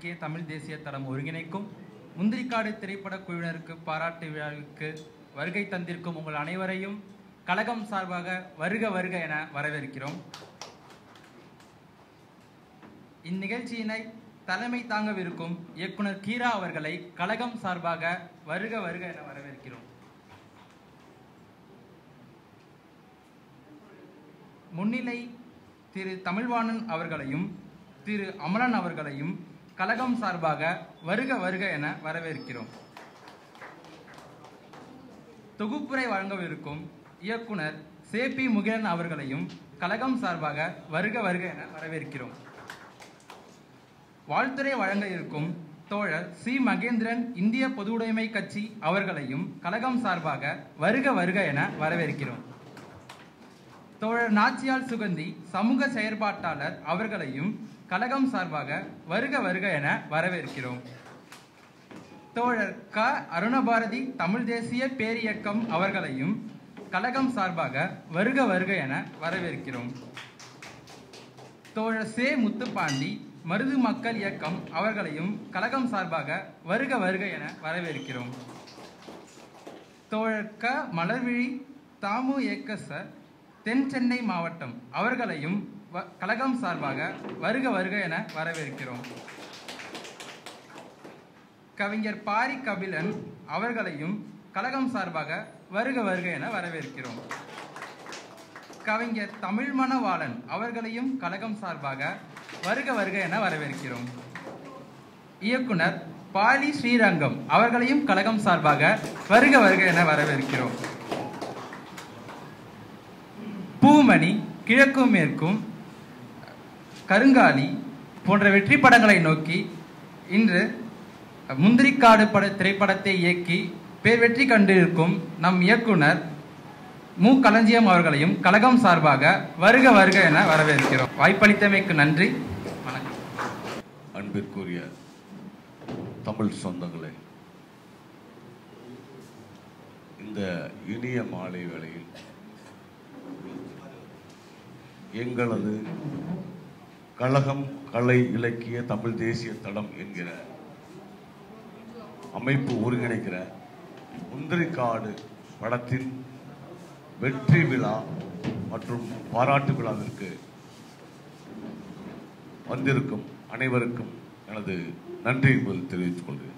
இலக்கிய தமிழ் தேசிய தளம் ஒருங்கிணைக்கும் முந்திரிக்காடு திரைப்பட குழுவினருக்கு பாராட்டு விழாவிற்கு வருகை தந்திருக்கும் உங்கள் அனைவரையும் கழகம் சார்பாக வருக வருக என வரவேற்கிறோம். இந்நிகழ்ச்சியினை தலைமை தாங்கவிருக்கும் இயக்குனர் கீரா அவர்களை கழகம் சார்பாக வருக வருக என வரவேற்கிறோம். முன்னிலை திரு தமிழ்வாணன் அவர்களையும் திரு அமலன் அவர்களையும் கழகம் சார்பாக வருக வருக என வரவேற்கிறோம். தொகுப்புரை வழங்கவிருக்கும் இயக்குனர் சேபி முகிலன் அவர்களையும் கழகம் சார்பாக வருக வருக என வரவேற்கிறோம். வாழ்த்துரை வழங்க இருக்கும் தோழர் சி மகேந்திரன் இந்திய பொதுவுடைமை கட்சி அவர்களையும் கழகம் சார்பாக வருக வருக என வரவேற்கிறோம். தோழர் நாச்சியால் சுகந்தி சமூக செயற்பாட்டாளர் அவர்களையும் கழகம் சார்பாக வருக வருக என வரவேற்கிறோம். தோழர் க அருணபாரதி தமிழ் தேசிய பேரியக்கம் அவர்களையும் கழகம் சார்பாக வருக வருக என வரவேற்கிறோம். தோழர் சே முத்துப்பாண்டி மருது மக்கள் இயக்கம் அவர்களையும் கழகம் சார்பாக வருக வருக என வரவேற்கிறோம். தோழர் க மலர்விழி தாமு ஏக்கசர் தென் சென்னை மாவட்டம் அவர்களையும் கழகம் சார்பாக வருக வருக என வரவேற்கிறோம். கவிஞர் பாரி கபிலன் அவர்களையும் கழகம் சார்பாக வருக வருக என வரவேற்கிறோம். கவிஞர் தமிழ் மணவாளன் அவர்களையும் கழகம் சார்பாக வருக வருக என வரவேற்கிறோம். இயக்குனர் பாலி ஸ்ரீரங்கம் அவர்களையும் கழகம் சார்பாக வருக வருக என வரவேற்கிறோம். பூமணி, கிழக்கும் மேற்கும், கருங்காலி போன்ற வெற்றி படங்களை நோக்கி இன்று முந்திரிக்காடு திரைப்படத்தை இயக்கி பேர் வெற்றி கண்டிருக்கும் நம் இயக்குனர் மு களஞ்சியம் அவர்களையும் கழகம் சார்பாக வருக வருக என வரவேற்கிறோம். வாய்ப்பளித்தமைக்கு நன்றி. வணக்கம். அன்பிற்குரிய தமிழ் சொந்தங்களே, இந்த இனிய மாலை வேளையில் எங்களது கழகம் கலை இலக்கிய தமிழ் தேசிய தளம் என்கிற அமைப்பு ஒருங்கிணைக்கிற முந்திரிக்காடு படத்தின் வெற்றி விழா மற்றும் பாராட்டு விழாவிற்கு வந்திருக்கும் அனைவருக்கும் எனது நன்றி என்பதை தெரிவித்துக் கொள்கிறேன்.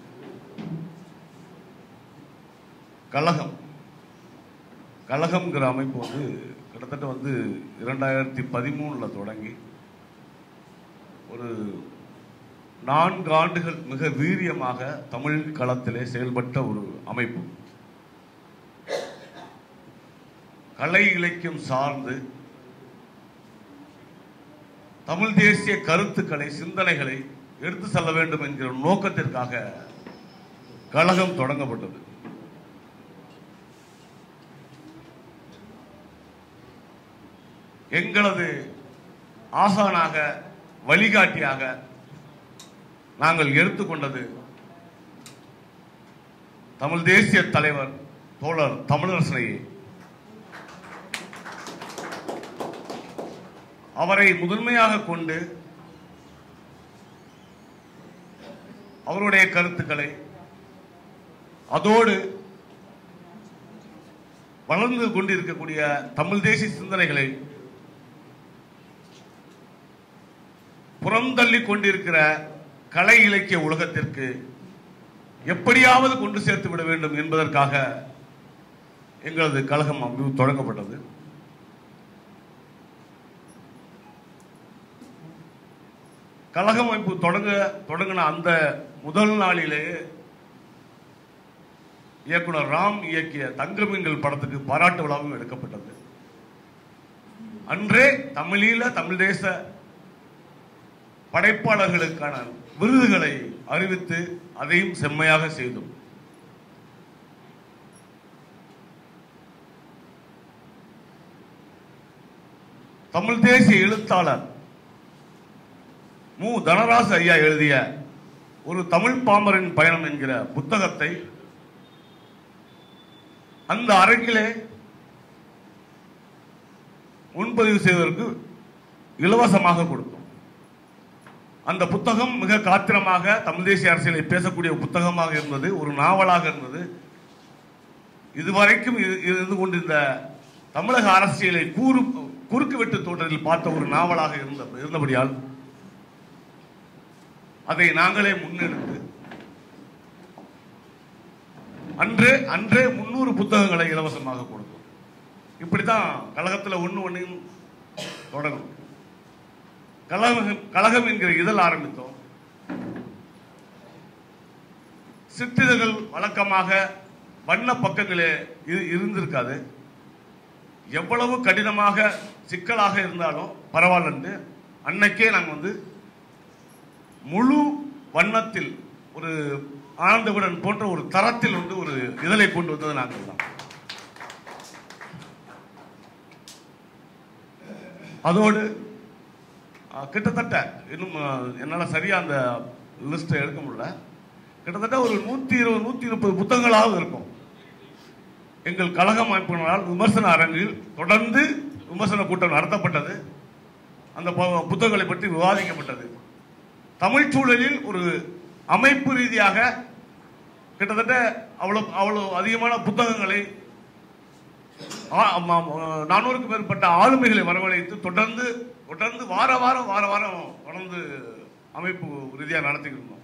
கழகம்ங்கிற அமைப்பு கிட்டத்தட்ட 2013 தொடங்கி ஒரு 4 ஆண்டுகள் மிக வீரியமாக தமிழ் களத்திலே செயல்பட்ட ஒரு அமைப்பு. கலை இலக்கியம் சார்ந்து தமிழ் தேசிய கருத்துக்களை, சிந்தனைகளை எடுத்து செல்ல வேண்டும் என்கிற நோக்கத்திற்காக கழகம் தொடங்கப்பட்டது. எங்களது ஆசானாக, வழிகாட்டியாக நாங்கள் எடுத்துக்கொண்டது தமிழ் தேசிய தலைவர் தோழர் தமிழரசனையே. அவரை முதன்மையாக கொண்டு அவருடைய கருத்துக்களை, அதோடு வளர்ந்து கொண்டிருக்கக்கூடிய தமிழ் தேசிய சிந்தனைகளை புறந்தள்ளி கொண்டிருக்கிற கலை இலக்கிய உலகத்திற்கு எப்படியாவது கொண்டு சேர்த்து விட வேண்டும் என்பதற்காக எங்களது கழகம் தொடங்கப்பட்டது. கழகம் அமைப்பு தொடங்கின அந்த முதல் நாளிலேயே இயக்குனர் ராம் இயக்கிய தங்கமீன்கள் படத்துக்கு பாராட்டு விழாவும் எடுக்கப்பட்டது. அன்றே தமிழீழ தமிழ் தேச படைப்பாளர்களுக்கான விருதுகளை அறிவித்து அதையும் செம்மையாக செய்தோம். தமிழ் தேசிய எழுத்தாளர் மு தனராசு ஐயா எழுதிய ஒரு தமிழ் பாமரின் பயணம் என்கிற புத்தகத்தை அந்த அரங்கிலே முன்பதிவு செய்வதற்கு இலவசமாக கொடுத்தோம். அந்த புத்தகம் மிக காத்திரமாக தமிழ் தேசிய அரசியலை பேசக்கூடிய புத்தகமாக இருந்தது, ஒரு நாவலாக இருந்தது. இதுவரைக்கும் இருந்து கொண்டு இந்த தமிழக அரசியலை குறுக்கு வெட்டு தோற்றத்தில் பார்த்த ஒரு நாவலாக இருந்தபடியால் அதை நாங்களே முன்னெடுத்து அன்றே 300 புத்தகங்களை இலவசமாக கொடுத்தோம். இப்படித்தான் கழகத்தில் ஒன்றையும் தொடரும். கழகம் என்கிற இதழ் ஆரம்பித்தோம். சிற்றிதழ்கள் வழக்கமாக வண்ண பக்கங்களே இருந்திருக்காது. எவ்வளவு கடினமாக சிக்கலாக இருந்தாலும் பரவாயில்ல, அன்னைக்கே நாங்கள் முழு வண்ணத்தில் ஒரு ஆனந்தவுடன் போன்ற ஒரு தரத்தில் ஒரு இதழை கொண்டு வந்தது நாங்கள் தான். அதோடு கிட்டத்தட்ட இன்னும் என்னால் சரியா அந்த லிஸ்ட்டை எடுக்க முடியல, கிட்டத்தட்ட ஒரு 120-130 புத்தகங்களாக இருக்கும். எங்கள் கழகம் அமைப்பினரால் விமர்சன அரங்கில் தொடர்ந்து விமர்சன கூட்டம் நடத்தப்பட்டது. அந்த புத்தகங்களை பற்றி விவாதிக்கப்பட்டது. தமிழ் சூழலில் ஒரு அமைப்பு ரீதியாக கிட்டத்தட்ட அவ்வளவு அதிகமான புத்தகங்களை 400க்கும் மேற்பட்ட ஆளுமைகளை வரவழைத்து தொடர்ந்து வார வாரம் தொடர்ந்து அமைப்பு ரீதியாக நடத்திக்கிட்டு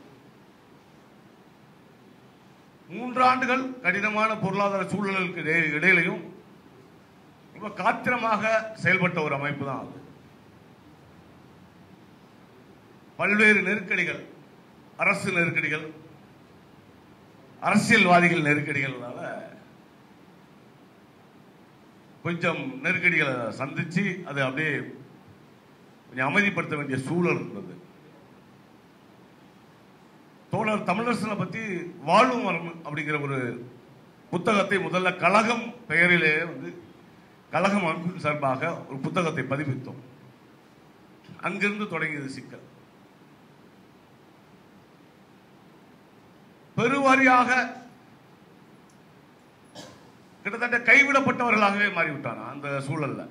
3 ஆண்டுகள் கடினமான பொருளாதார சூழலுக்கு இடையிலையும் ரொம்ப காத்திரமாக செயல்பட்ட ஒரு அமைப்பு தான் அது. பல்வேறு நெருக்கடிகள், அரசு நெருக்கடிகள், அரசியல்வாதிகள் நெருக்கடிகளால கொஞ்சம் நெருக்கடிகளை சந்திச்சு அது அப்படியே கொஞ்சம் அமைதிப்படுத்த வேண்டிய சூழல் இருந்தது. தோழர் தமிழரசனை பற்றி வாழும் வரம் அப்படிங்கிற ஒரு புத்தகத்தை முதல்ல கழகம் பெயரிலே கழகம் அமைப்பின் சார்பாக ஒரு புத்தகத்தை பதிப்பித்தோம். அங்கிருந்து தொடங்கியது சிக்கல். பெருவாரியாக கிட்டத்தட்ட கைவிடப்பட்டவர்களாகவே மாறிவிட்டாங்க. அந்த சூழல்ல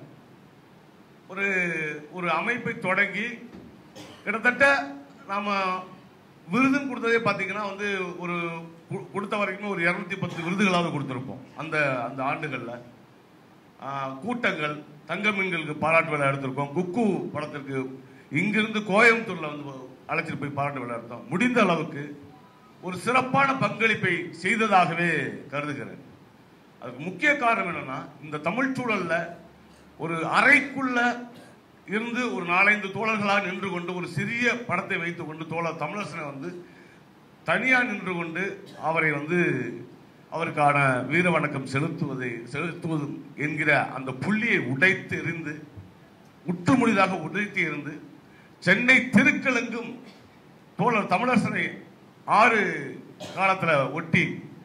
ஒரு அமைப்பை தொடங்கி கிட்டத்தட்ட நாம விருதும் கொடுத்ததே பார்த்தீங்கன்னா ஒரு கொடுத்த வரைக்கும் ஒரு 210 விருதுகளாவது கொடுத்துருப்போம். அந்த ஆண்டுகளில் கூட்டங்கள், தங்க மீன்களுக்கு பாராட்டு விழா எடுத்திருக்கோம். குக்கு படத்திற்கு இங்கிருந்து கோயம்புத்தூர்ல அழைச்சிட்டு போய் பாராட்டு விழா எடுத்தோம். முடிந்த அளவுக்கு ஒரு சிறப்பான பங்களிப்பை செய்ததாகவே கருதுகிறேன். அதுக்கு முக்கிய காரணம் என்னன்னா, இந்த தமிழ் சூழல்ல ஒரு அறைக்குள்ள இருந்து ஒரு 4-5 தோழர்களாக நின்று கொண்டு ஒரு சிறிய படத்தை வைத்துக் கொண்டு தோழர் தமிழரசனை தனியா நின்று கொண்டு அவரை அவருக்கான வீர வணக்கம் செலுத்துவது என்கிற அந்த புள்ளியை உடைத்து எறிந்து முற்றுமுடிதாக உடைத்து இருந்து சென்னை திருக்கலெங்கும் தோழர் தமிழரசனை 6 காலத்துல ஒட்டி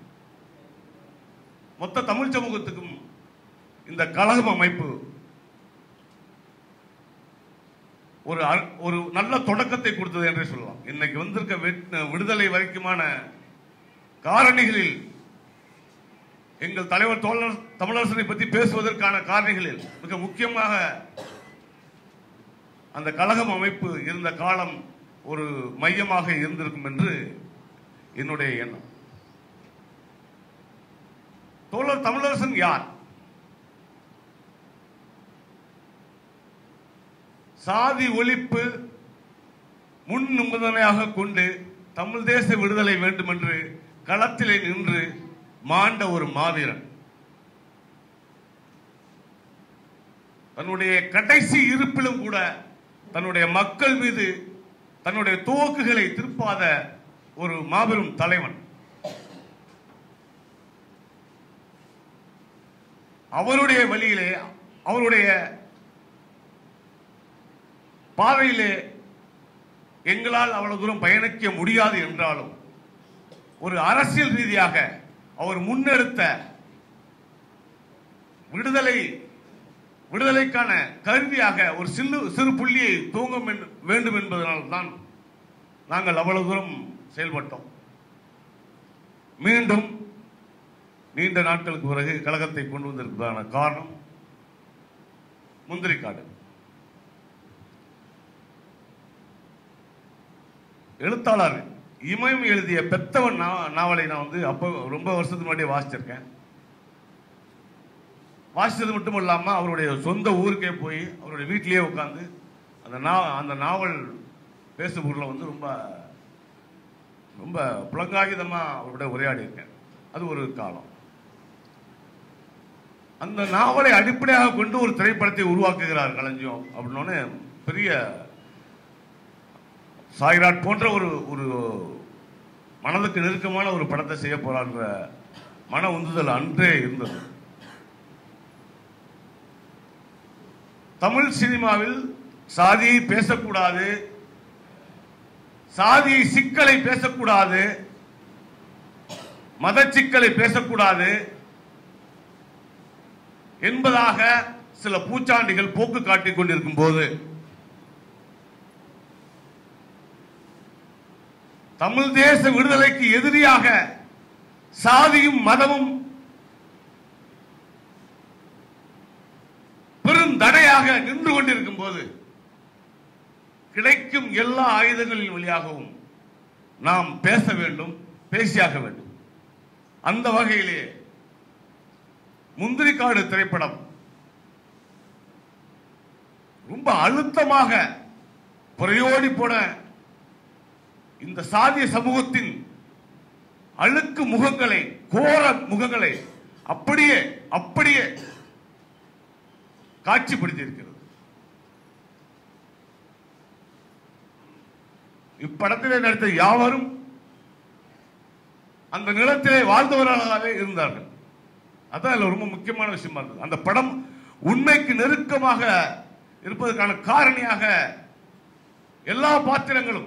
மொத்த தமிழ் சமூகத்துக்கும் இந்த கழகம் அமைப்பு ஒரு நல்ல தொடக்கத்தை கொடுத்தது என்றே சொல்லலாம். இன்னைக்கு வந்திருக்க விடுதலை வரைக்குமான காரணிகளில் எங்கள் தலைவர் தோழர் தமிழரசனை பற்றி பேசுவதற்கான காரணிகளில் மிக முக்கியமாக அந்த கழகம் அமைப்பு இருந்த காலம் ஒரு மையமாக இருந்திருக்கும் என்று என்னுடைய எண்ணம். தோழர் தமிழரசன் யார்? சாதி ஒழிப்பு முன் நிபந்தனையாக கொண்டு தமிழ் தேச விடுதலை வேண்டும் என்று களத்திலே நின்று மாண்ட ஒரு மாவீரன். தன்னுடைய கடைசி இருப்பிலும் கூட தன்னுடைய மக்கள் மீது தன்னுடைய துவக்குகளை திருப்பாத ஒரு மாபெரும் தலைவன். அவருடைய வழியிலே, அவருடைய பாதையிலே எங்களால் அவ்வளவு தூரம் பயணிக்க முடியாது என்றாலும் ஒரு அரசியல் ரீதியாக அவர் முன்னெடுத்த விடுதலைக்கான கருவியாக ஒரு சிறு புள்ளியை தூங்க வேண்டும் என்பதனால் தான் நாங்கள் அவ்வளவு தூரம் செயல்பட்டோம். மீண்டும் நீண்ட நாட்களுக்கு பிறகு கழகத்தை கொண்டு வந்திருப்பதான காரணம் முந்திரிக்காடு. எழுத்தாளர் இமயம் எழுதிய பெத்தவன் நாவலை நான் வந்து அப்போ ரொம்ப வருஷத்துக்கு முன்னாடியே வாசிச்சிருக்கேன். வாசித்தது மட்டும் இல்லாமல் அவருடைய சொந்த ஊருக்கே போய் அவருடைய வீட்டிலேயே உட்காந்து அந்த நாவல் பேசுபொருளை வந்து ரொம்ப ரொம்ப புலங்காகிதமாக அவருடைய உரையாடி இருக்கேன். அது ஒரு காலம். அந்த நாவலை அடிப்படையாக கொண்டு ஒரு திரைப்படத்தை உருவாக்குகிறார் களஞ்சியம் அப்படின்னோடனே பெரிய சாய்ராட் போன்ற ஒரு மனதுக்கு நெருக்கமான ஒரு படத்தை செய்ய போறான்ற மன உந்துதல் அன்றே இருந்தது. தமிழ் சினிமாவில் சாதியை பேசக்கூடாது, சாதி சிக்கலை பேசக்கூடாது, மத சிக்கலை பேசக்கூடாது என்பதாக சில பூச்சாண்டிகள் போக்கு காட்டிக் கொண்டிருக்கும் போது தமிழ் தேச விடுதலைக்கு எதிரியாக சாதியும் மதமும் பெரும் தடையாக நின்று கொண்டிருக்கும் போது கிடைக்கும் எல்லா ஆயுதங்களின் வழியாகவும் நாம் பேச வேண்டும், பேசியாக வேண்டும். அந்த வகையிலே முந்திரிக்காடு திரைப்படம் ரொம்ப அழுத்தமாக புறையோடி போன இந்த சாதிய சமூகத்தின் அழுக்கு முகங்களை, கோர முகங்களை அப்படியே அப்படியே காட்சிப்படுத்தி இருக்கிறது. இப்படத்திலே நடித்த யாவரும் அந்த நிலத்திலே வாழ்ந்தவர்களாகவே இருந்தார்கள். அதான் ரொம்ப முக்கியமான விஷயமா இருந்தது. அந்த படம் உண்மைக்கு நெருக்கமாக இருப்பதற்கான காரணியாக எல்லா பாத்திரங்களும்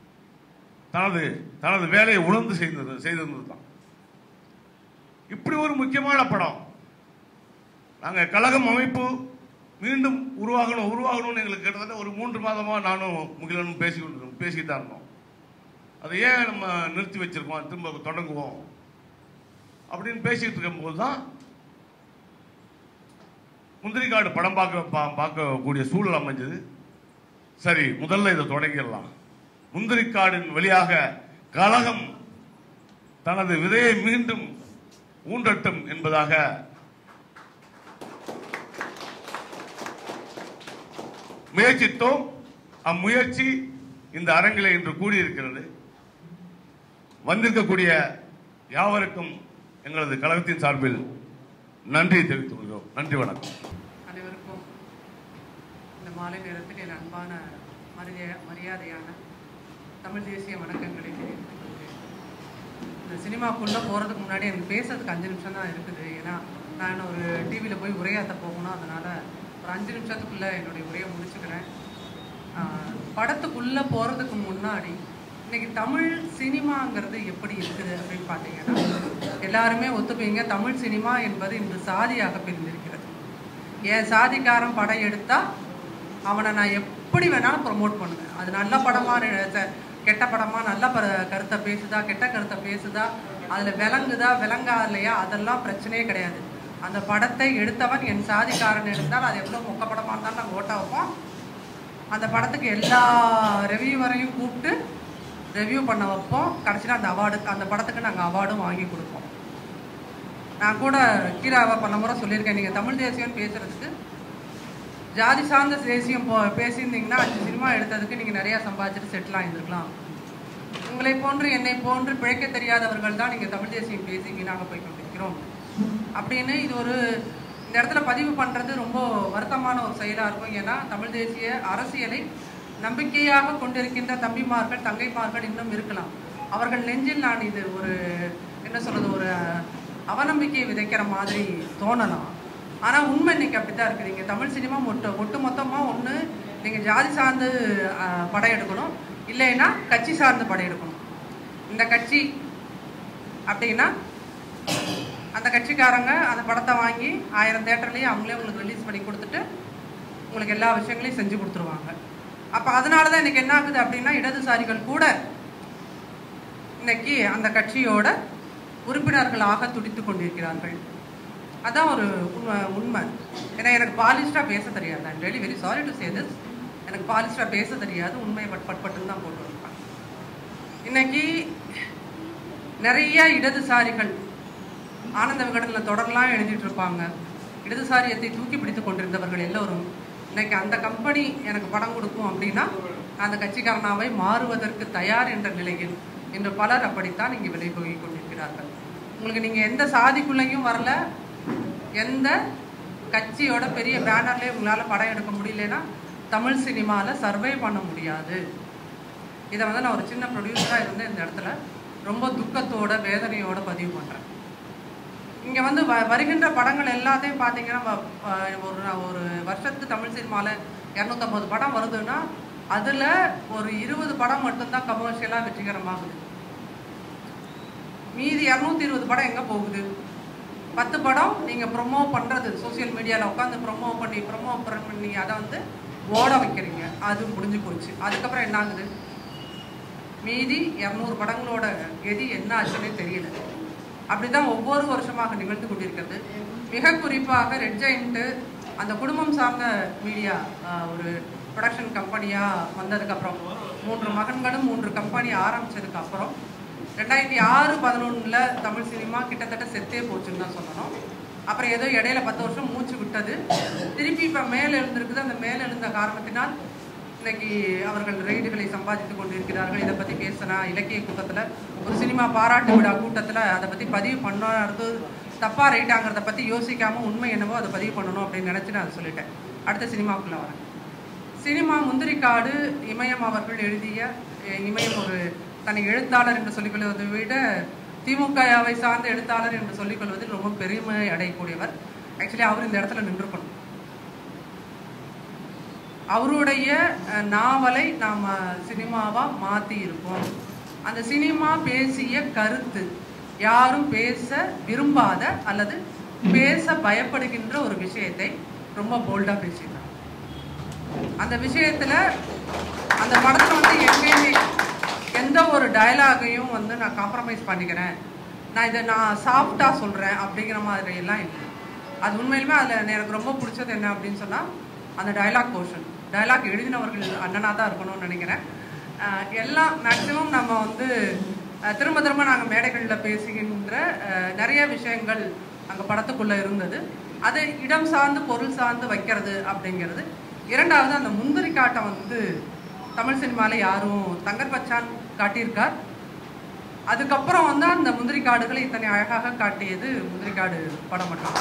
தனது வேலையை உணர்ந்து செய்திருந்ததுதான். இப்படி ஒரு முக்கியமான படம் நாங்க கழகம் அமைப்பு மீண்டும் உருவாகணும்னு எங்களுக்கு கிட்டத்தட்ட ஒரு 3 மாதமா நானும் முகிலனும் பேசிக்கிட்டு தான் இருந்தோம். அதை ஏன் நம்ம நிறுத்தி வச்சிருக்கோம், திரும்ப தொடங்குவோம் அப்படின்னு பேசிட்டு இருக்கும் போதுதான் முந்திரிக்காடு படம் பார்க்கக்கூடிய சூழல் அமைஞ்சது. சரி, முதல்ல இதை தொடங்கிடலாம். முந்திரிக்காடின் வழியாக கழகம் தனது விதையை மீண்டும் ஊன்றட்டும் என்பதாக முயற்சித்தோம். அம்முயற்சி இந்த அரங்கிலே இன்று கூடியிருக்கிறது. வந்திருக்கக்கூடிய யாவருக்கும் எங்களது கழகத்தின் சார்பில் நன்றி தெரிவித்துக் கொள்கிறோம். நன்றி, வணக்கம். அனைவருக்கும் இந்த மாலை நேரத்தில் என் அன்பான மரியாதையான தமிழ் தேசிய வணக்கங்களை தெரிவித்துக் கொள்கிறேன். இந்த சினிமாக்குள்ளே போகிறதுக்கு முன்னாடி எனக்கு பேசுறதுக்கு 5 நிமிஷம் தான் இருக்குது. ஏன்னா நான் ஒரு டிவியில் போய் உரையாற்ற போகணும். அதனால் ஒரு 5 நிமிஷத்துக்குள்ளே என்னுடைய உரையை முடிச்சுக்கிறேன். படத்துக்குள்ளே போகிறதுக்கு முன்னாடி இன்னைக்கு தமிழ் சினிமாங்கிறது எப்படி இருக்குது அப்படின்னு பார்த்தீங்கன்னா, எல்லாருமே ஒத்துப்பீங்க, தமிழ் சினிமா என்பது இன்று சாதியாக பிரிந்திருக்கிறது. என் சாதிக்காரன் படம் எடுத்தால் அவனை நான் எப்படி வேணாலும் ப்ரொமோட் பண்ணுவேன். அது நல்ல படமாக கெட்ட படமாக, நல்ல கருத்தை பேசுதா கெட்ட கருத்தை பேசுதா, அதில் விளங்கா இல்லையா, அதெல்லாம் பிரச்சனையே கிடையாது. அந்த படத்தை எடுத்தவன் என் சாதிக்காரன் எடுத்தால் அது எவ்வளோ மொக்க படமாக இருந்தாலும் நாங்கள் ஓட்ட வைப்போம். அந்த படத்துக்கு எல்லா ரெவியூவரையும் கூப்பிட்டு ரெவ்யூ பண்ண வைப்போம். கடைசியில் அந்த படத்துக்கு நாங்கள் அவார்டும் வாங்கி கொடுப்போம். நான் கூட கீராவை பண்ண முறை சொல்லியிருக்கேன், நீங்கள் தமிழ் தேசியம்னு பேசுகிறதுக்கு ஜாதி சார்ந்த தேசியம் பேசியிருந்தீங்கன்னா 5 சினிமா எடுத்ததுக்கு நீங்கள் நிறையா சம்பாதிச்சுட்டு செட்டில் ஆகியிருந்துருக்கலாம். உங்களை போன்று என்னை போன்று பிழைக்க தெரியாதவர்கள் தான் நீங்கள் தமிழ் தேசியம் பேசி வீணாக போய் கொண்டிருக்கிறோம் அப்படின்னு இந்த இடத்துல பதிவு பண்ணுறது ரொம்ப வருத்தமான ஒரு செயலாக இருக்கும். ஏன்னா தமிழ் தேசிய அரசியலை நம்பிக்கையாக கொண்டிருக்கின்ற தம்பிமார்கள் தங்கைமார்கள் இன்னும் இருக்கலாம். அவர்கள் நெஞ்சில் நான் இது ஒரு அவநம்பிக்கையை விதைக்கிற மாதிரி தோணலாம். ஆனால் உண்மை இன்னைக்கு அப்படி தான் இருக்குது. நீங்கள் தமிழ் சினிமா ஒட்டு மொத்தமாக ஒன்று நீங்கள் ஜாதி சார்ந்து படம் எடுக்கணும், இல்லைன்னா கட்சி சார்ந்து படம் எடுக்கணும். இந்த கட்சி அப்படின்னா அந்த கட்சிக்காரங்க அந்த படத்தை வாங்கி 1000 தேட்டர்லேயும் அவங்களே உங்களுக்கு ரிலீஸ் பண்ணி கொடுத்துட்டு உங்களுக்கு எல்லா விஷயங்களையும் செஞ்சு கொடுத்துருவாங்க. அப்போ அதனால தான் இன்றைக்கி என்ன ஆகுது அப்படின்னா, இடதுசாரிகள் கூட இன்னைக்கு அந்த கட்சியோட உறுப்பினர்களாக துடித்து கொண்டிருக்கிறார்கள். அதான் ஒரு உண்மை. ஏன்னா எனக்கு பாலிஸ்டாக பேச தெரியாது. I'm really very sorry to say this. எனக்கு பாலிஸ்டாக பேச தெரியாது. உண்மையை பட்டுன்னு தான் போட்டு வைப்பேன். இன்னைக்கு நிறைய இடதுசாரிகள் ஆனந்த விகடனில் தொடரெல்லாம் எழுதிட்டு இருப்பாங்க. இடதுசாரியத்தை தூக்கி பிடித்து கொண்டிருந்தவர்கள் எல்லோரும் இன்னைக்கு அந்த கம்பெனி எனக்கு படம் கொடுக்கும் அப்படின்னா அந்த கட்சிக்காரனாவை மாறுவதற்கு தயார் என்ற நிலையில் இன்று பலர் அப்படித்தான் இங்கே விலை போய் கொண்டிருக்கிறார்கள். உங்களுக்கு நீங்கள் எந்த சாதிக்குள்ளேயும் வரல, எந்த கட்சியோட பெரிய பேனர்லேயே உங்களால் படம் எடுக்க முடியலன்னா தமிழ் சினிமாவில் சர்வே பண்ண முடியாது. இதை வந்து நான் ஒரு சின்ன ப்ரொடியூசராக இருந்து இந்த இடத்துல ரொம்ப துக்கத்தோட வேதனையோட பதிவு பண்ணுறேன். இங்கே வந்து வருகின்ற படங்கள் எல்லாத்தையும் பார்த்தீங்கன்னா ஒரு வருஷத்துக்கு தமிழ் சினிமாவில் 250 படம் வருதுன்னா அதில் ஒரு 20 படம் மட்டும்தான் கமர்ஷியலாக வெற்றிகரமாகுது. மீதி 220 படம் எங்கே போகுது? 10 படம் நீங்கள் ப்ரொமோ பண்ணுறது, சோசியல் மீடியாவில் உட்காந்து ப்ரொமோ பண்ணி அதை வந்து ஓட வைக்கிறீங்க, அது முடிஞ்சு போச்சு. அதுக்கப்புறம் என்ன ஆகுது? மீதி 200 படங்களோட கதி என்ன ஆச்சுன்னே தெரியல. அப்படிதான் ஒவ்வொரு வருஷமாக நிகழ்ந்து கொண்டிருக்கிறது. மிக குறிப்பாக ரெட் ஜெயண்ட் அந்த குடும்பம் சார்ந்த மீடியா ஒரு ப்ரொடக்ஷன் கம்பெனியாக வந்ததுக்கப்புறம் 3 மகன்களும் 3 கம்பெனி ஆரம்பித்ததுக்கப்புறம் 2006-11 தமிழ் சினிமா கிட்டத்தட்ட செத்தே போச்சுன்னு தான் சொல்லணும். அப்புறம் ஏதோ இடையில 10 வருஷம் மூச்சு விட்டது, திருப்பி இப்போ மேலே எழுந்திருக்குது. அந்த மேலே எழுந்த காரணத்தினால் இன்னைக்கு அவர்கள் ரெய்டுகளை சம்பாதித்து கொண்டிருக்கிறார்கள். இதை பற்றி பேசினா இலக்கிய கூட்டத்தில், ஒரு சினிமா பாராட்டு விழா கூட்டத்தில் அதை பற்றி பதிவு பண்ணுறது தப்பாக ரைட்டாங்கிறத பற்றி யோசிக்காமல் உண்மை என்னவோ அதை பதிவு பண்ணணும் அப்படின்னு நினச்சி நான் அதை சொல்லிட்டேன். அடுத்த சினிமாவுக்குள்ளே வரேன். சினிமா முந்திரிக்காடு இமயம் அவர்கள் எழுதிய, இமயம் ஒரு தன்னை எழுத்தாளர் என்று சொல்லிக்கொள்வதை விட திமுகவை சார்ந்த எழுத்தாளர் என்று சொல்லிக்கொள்வதில் ரொம்ப பெருமை அடையக்கூடியவர். ஆக்சுவலி அவர் இந்த இடத்துல நின்றுக்கணும். அவருடைய நாவலை நாம் சினிமாவாக மாற்றி இருப்போம். அந்த சினிமா பேசிய கருத்து யாரும் பேச விரும்பாத அல்லது பேச பயப்படுகின்ற ஒரு விஷயத்தை ரொம்ப போல்டாக பேசியிருக்காங்க. அந்த விஷயத்தில் அந்த படத்தில் வந்து எங்கேயுமே எந்த ஒரு டயலாகையும் வந்து நான் காம்ப்ரமைஸ் பண்ணிக்கிறேன், நான் சாஃப்டாக சொல்கிறேன் அப்படிங்கிற மாதிரி எல்லாம் இல்லை. அது உண்மையிலுமே அதில் எனக்கு ரொம்ப பிடிச்சது என்ன அப்படின்னு சொன்னால் அந்த டயலாக் போர்ஷன். டயலாக் எழுதினவர்கள் அண்ணனாக தான் இருக்கணும்னு நினைக்கிறேன். எல்லாம் மேக்சிமம் நம்ம வந்து திரும்ப நாங்கள் மேடைகளில் பேசுகின்ற நிறைய விஷயங்கள் அங்கே படத்துக்குள்ளே இருந்தது. அது இடம் சார்ந்து பொருள் சார்ந்து வைக்கிறது அப்படிங்கிறது. இரண்டாவது, அந்த முந்திரி காட்டை வந்து தமிழ் சினிமாவில் யாரும் தங்கர் பச்சான் காட்டியிருக்கார். அதுக்கப்புறம் வந்து அந்த முந்திரி காடுகளை இத்தனை அழகாக காட்டியது முந்திரிக்காடு படம் மட்டும்.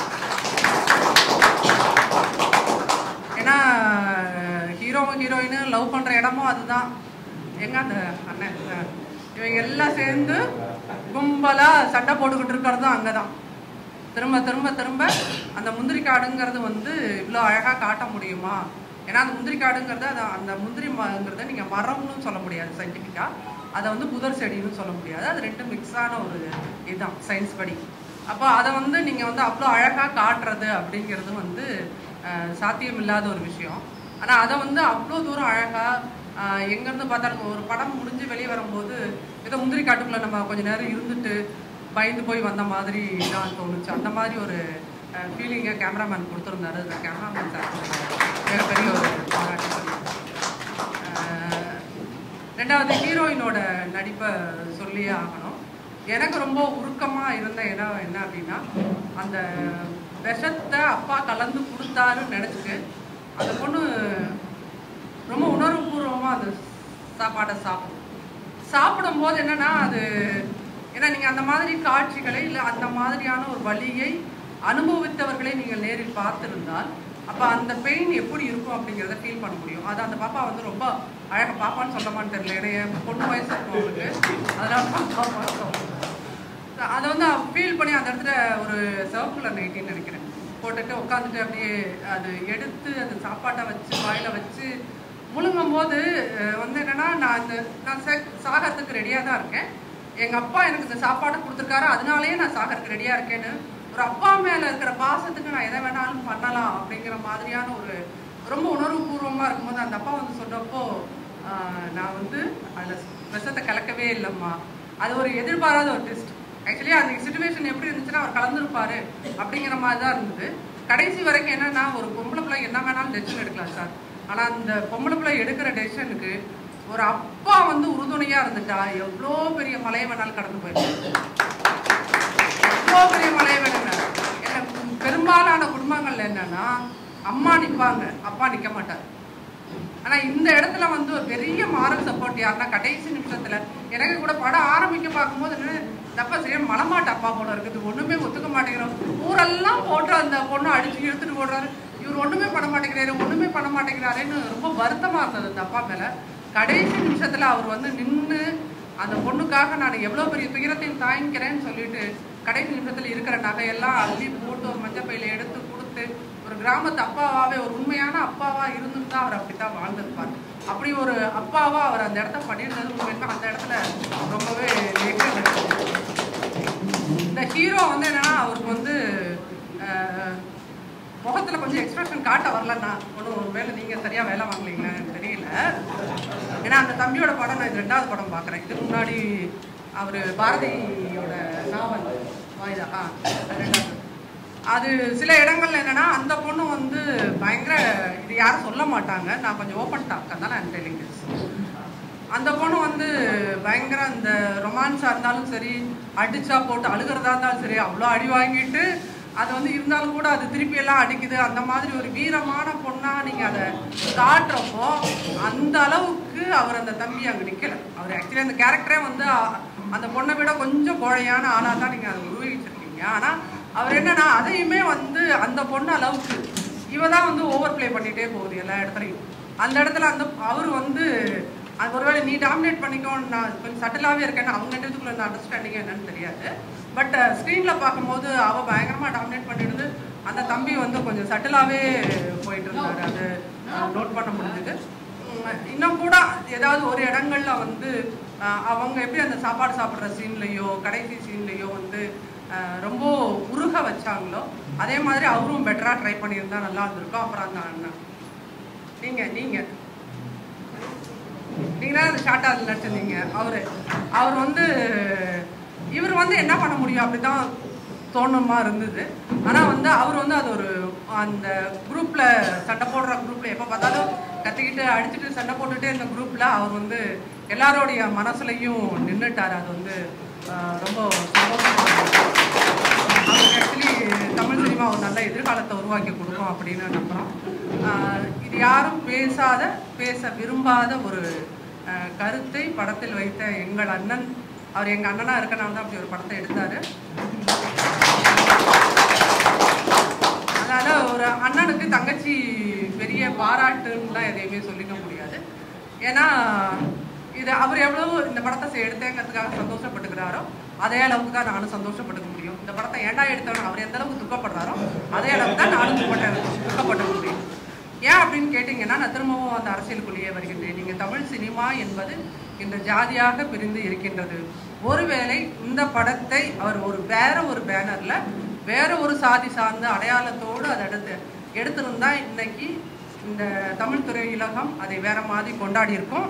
ஏன்னா ஹீரோவும் ஹீரோயினும் லவ் பண்ணுற இடமும் அதுதான். எங்க அந்த அண்ணன் இவங்க எல்லாம் சேர்ந்து கும்பலாக சண்டை போட்டுக்கிட்டு இருக்கிறதும் அங்கே தான். திரும்ப அந்த முந்திரி காடுங்கிறது வந்து இவ்வளோ அழகாக காட்ட முடியுமா? ஏன்னா அந்த முந்திரி காடுங்கிறது அந்த முந்திரிங்கிறத நீங்கள் மரம்னு சொல்ல முடியாது சயின்டிஃபிக்காக, அதை வந்து புதர் செடின்னு சொல்ல முடியாது. அது ரெண்டும் மிக்ஸான ஒரு இதுதான் சயின்ஸ் படி. அப்போ அதை வந்து நீங்கள் வந்து அவ்வளோ அழகாக காட்டுறது அப்படிங்கிறது வந்து சாத்தியம் இல்லாத ஒரு விஷயம். ஆனால் அதை வந்து அவ்வளோ தூரம் அழகாக எங்கேருந்து பார்த்தாலும் ஒரு படம் முடிஞ்சு வெளியே வரும்போது ஏதோ முந்திரி காட்டுக்குள்ளே நம்ம கொஞ்சம் நேரம் இருந்துட்டு பயந்து போய் வந்த மாதிரி தான் தோணுச்சு. அந்த மாதிரி ஒரு ஃபீலிங்கை கேமராமேன் கொடுத்துருந்தாரு. அது கேமராமேன் சார் மிகப்பெரிய ஒரு பாராட்டு சொல்லி. ரெண்டாவது, ஹீரோயினோட நடிப்பை சொல்லியே ஆகணும். எனக்கு ரொம்ப உருக்கமாக இருந்த இடம் என்ன அப்படின்னா, அந்த விஷத்தை அப்பா கலந்து கொடுத்தாருன்னு நினச்சிட்டு அந்த பொண்ணு ரொம்ப உணர்வுபூர்வமாக அந்த சாப்பாடை சாப்பிடும்போது என்னென்னா, அது ஏன்னா நீங்கள் அந்த மாதிரி காட்சிகளை இல்லை அந்த மாதிரியான ஒரு வலியை அனுபவித்தவர்களை நீங்கள் நேரில் பார்த்துருந்தால் அப்போ அந்த பெயின் எப்படி இருக்கும் அப்படிங்கிறத ஃபீல் பண்ண முடியும். அது அந்த பாப்பா வந்து ரொம்ப அழகாக, பாப்பான்னு சொல்லமான்னு தெரியல, ஏன்னா என் பொண்ணு வயசு இருக்கும் அவங்களுக்கு, அதனால பாப்பான்னு சொல்லுவாங்க. அதை வந்து ஃபீல் பண்ணி அந்த இடத்துல ஒரு சர்க்குலர் நைட்டின்னு நினைக்கிறேன் போட்டுட்டு உட்காந்துட்டு அப்படியே அது எடுத்து அந்த சாப்பாட்டை வச்சு வாயில் வச்சு முழுங்கும் போது வந்து என்னென்னா, நான் சாகிறதுக்கு ரெடியாக தான் இருக்கேன். எங்கள் அப்பா எனக்கு இந்த சாப்பாடை கொடுத்துருக்காரு, அதனாலேயே நான் சாகிறதுக்கு ரெடியாக இருக்கேன்னு ஒரு அப்பா மேலே இருக்கிற பாசத்துக்கு நான் எதை வேணாலும் பண்ணலாம் அப்படிங்கிற மாதிரியான ஒரு ரொம்ப உணர்வுபூர்வமாக இருக்கும்போது அந்த அப்பா வந்து சொன்னப்போ நான் வந்து அதில் விஷத்தை கலக்கவே இல்லைம்மா. அது ஒரு எதிர்பாராத ஒரு டெஸ்ட். ஆக்சுவலி அந்த சுச்சுவேஷன் எப்படி இருந்துச்சுன்னா அவர் கலந்துருப்பாரு அப்படிங்கிற மாதிரி தான் இருந்தது. கடைசி வரைக்கும் என்னன்னா, ஒரு பொம்பளை பிள்ளை என்ன வேணாலும் டெசிஷன் எடுக்கலாம் சார், ஆனால் அந்த பொம்பளை பிள்ளை எடுக்கிற டெசிஷனுக்கு ஒரு அப்பா வந்து உறுதுணையா இருந்துட்டா எவ்வளோ பெரிய மலையை வேணாலும் கடந்து போயிருக்கு. எவ்வளோ பெரிய மலையை வேணும்னா பெரும்பாலான குடும்பங்கள்ல என்னன்னா அம்மா நிற்பாங்க, அப்பா நிற்க மாட்டார். ஆனா இந்த இடத்துல வந்து ஒரு பெரிய மாரல் சப்போர்ட் யாருன்னா கடைசி நிமிஷத்துல எனக்கு கூட படம் ஆரம்பிக்க பார்க்கும்போது தப்பா சரியா மலமாட்ட அப்பா போல இருக்குது, ஒண்ணுமே ஒத்துக்க மாட்டேங்கிறோம், ஊரெல்லாம் போட்டு அந்த பொண்ணு அடிச்சு இழுத்துட்டு போடுறாரு, இவர் ஒண்ணுமே பண்ண மாட்டேங்கிறாருன்னு ரொம்ப வருத்தமா இருந்தது அந்த அப்பா மேல. கடைசி நிமிஷத்துல அவர் வந்து நின்று அந்த பொண்ணுக்காக நான் எவ்வளவு பெரிய துயரத்தையும் தாங்கிக்கிறேன்னு சொல்லிட்டு கடைசி நிமிஷத்துல இருக்கிற நகையெல்லாம் அள்ளி போட்டு ஒரு மஞ்சள் பையில எடுத்து கொடுத்து ஒரு கிராமத்து அப்பாவாவே ஒரு உண்மையான அப்பாவா இருந்துட்டு தான் அவர் அப்படித்தான் வாழ்ந்திருப்பார். அப்படி ஒரு அப்பாவா அவர் அந்த இடத்த பண்ணியிருந்தது உண்மைன்னா அந்த இடத்துல ரொம்பவே இந்த ஹீரோ வந்து என்னன்னா அவருக்கு வந்து முகத்துல கொஞ்சம் எக்ஸ்பிரஷன் காட்ட வரலன்னா ஒன்றும் வேலை நீங்க சரியா வேலை வாங்கலீங்களா எனக்கு தெரியல. ஏன்னா அந்த தம்பியோட படம் நான் இது 2வது படம் பார்க்குறேன். இதுக்கு முன்னாடி அவர் பாரதியோட நாவல் வாய்தா 2வது அது சில இடங்கள்ல என்னன்னா அந்த பொண்ணு வந்து பயங்கர இது யாரும் சொல்ல மாட்டாங்க, நான் கொஞ்சம் ஓப்பன் டாக் அதனால ஐம் டெல்லிங் திஸ். அந்த பொண்ணு வந்து பயங்கர அந்த ரொமான்ஸா இருந்தாலும் சரி, அடிச்சா போட்டு அழுகிறதா இருந்தாலும் சரி, அவ்வளோ அடி வாங்கிட்டு அது வந்து இருந்தாலும் கூட அது திருப்பி எல்லாம் அடிக்குது. அந்த மாதிரி ஒரு வீரமான பொண்ணா நீங்க அதை காட்டுறப்போ அந்த அளவுக்கு அவர் அந்த தம்பி அங்கே நிக்கல. அவர் ஆக்சுவலி அந்த கேரக்டரே வந்து அந்த பொண்ணை விட கொஞ்சம் கோழையான ஆளா தான் நீங்க அதை உருவகிச்சிருக்கீங்க. ஆனா அவர் என்னன்னா அதையுமே வந்து அந்த பொண்ணு அளவுக்கு இவ தான் வந்து ஓவர் பிளே பண்ணிட்டே போகுது எல்லா இடத்துலையும். அந்த இடத்துல அந்த அவர் வந்து அது ஒருவேளை நீ டாமினேட் பண்ணிக்கோன்னு நான் கொஞ்சம் சட்டிலாகவே இருக்கேன்னு அவங்க இடத்துக்குள்ள அந்த அண்டர்ஸ்டாண்டிங் என்னன்னு தெரியாது. பட் ஸ்க்ரீனில் பார்க்கும்போது அவள் பயங்கரமாக டாமினேட் பண்ணிட்டு அந்த தம்பி வந்து கொஞ்சம் சட்டிலாகவே போயிட்டு இருந்தாரு. அது நோட் பண்ண முடிஞ்சுது. இன்னும் கூட ஏதாவது ஒரு இடங்கள்ல வந்து அவங்க எப்படி அந்த சாப்பாடு சாப்பிட்ற சீன்லையோ கடைசி சீன்லையோ வந்து ரொம்ப உருக வச்சாங்களோ அதே மாதிரி அவரும் பெட்டரா ட்ரை பண்ணியிருந்தா நல்லா இருந்திருக்கும். அப்புறம் அந்த அண்ணன் நீங்க அந்த ஷார்ட்டா அதில் நடிச்சிருந்தீங்க. அவர் வந்து இவர் வந்து என்ன பண்ண முடியும் அப்படிதான் தோணுமா இருந்தது. ஆனா வந்து அவர் வந்து அது ஒரு அந்த குரூப்ல சண்டை போடுற குரூப்ல எப்ப பார்த்தாலும் கத்திக்கிட்டு அடிச்சுட்டு சண்டை போட்டுட்டே இந்த குரூப்ல அவர் வந்து எல்லாரோடைய மனசுலையும் நின்றுட்டார். அது வந்து ரொம்ப சந்தோஷமா அவருக்கு ஆக்சுவலி தமிழ் சினிமா ஒரு நல்ல எதிர்காலத்தை உருவாக்கி கொடுக்கும் அப்படின்னு நம்புறோம். இது யாரும் பேச விரும்பாத ஒரு கருத்தை படத்தில் வைத்த எங்கள் அண்ணன், அவர் எங்க அண்ணனா இருக்கனால தான் அப்படி ஒரு படத்தை எடுத்தாரு. அதனால ஒரு அண்ணனுக்கு தங்கச்சி பெரிய பாராட்டுலாம் எதையுமே சொல்லிக்க முடியாது. ஏன்னா இது அவர் எவ்வளவு இந்த படத்தை எடுத்தேங்கிறதுக்காக சந்தோஷப்பட்டுக்கிறாரோ அதே அளவுக்கு தான் நானும் சந்தோஷப்பட்டுக்க முடியும். இந்த படத்தை ஏண்டா எடுத்தவன் அவர் எந்த அளவுக்கு துக்கப்படுறாரோ அதே அளவுக்கு தான் நானும் துக்கப்பட்டுக்க முடியும். ஏன் அப்படின்னு கேட்டீங்கன்னா நான் திரும்பவும் அந்த அரசியலுக்குள்ளேயே வருகின்றேன். நீங்க தமிழ் சினிமா என்பது இந்த ஜாதியாக பிரிந்து இருக்கின்றது. ஒருவேளை இந்த படத்தை அவர் வேற ஒரு பேனர்ல வேற ஒரு சாதி சார்ந்த அடையாளத்தோடு அதை எடுத்திருந்தா இன்னைக்கு இந்த தமிழ் திரையுலகம் அதை வேற மாதிரி கொண்டாடி இருக்கும்.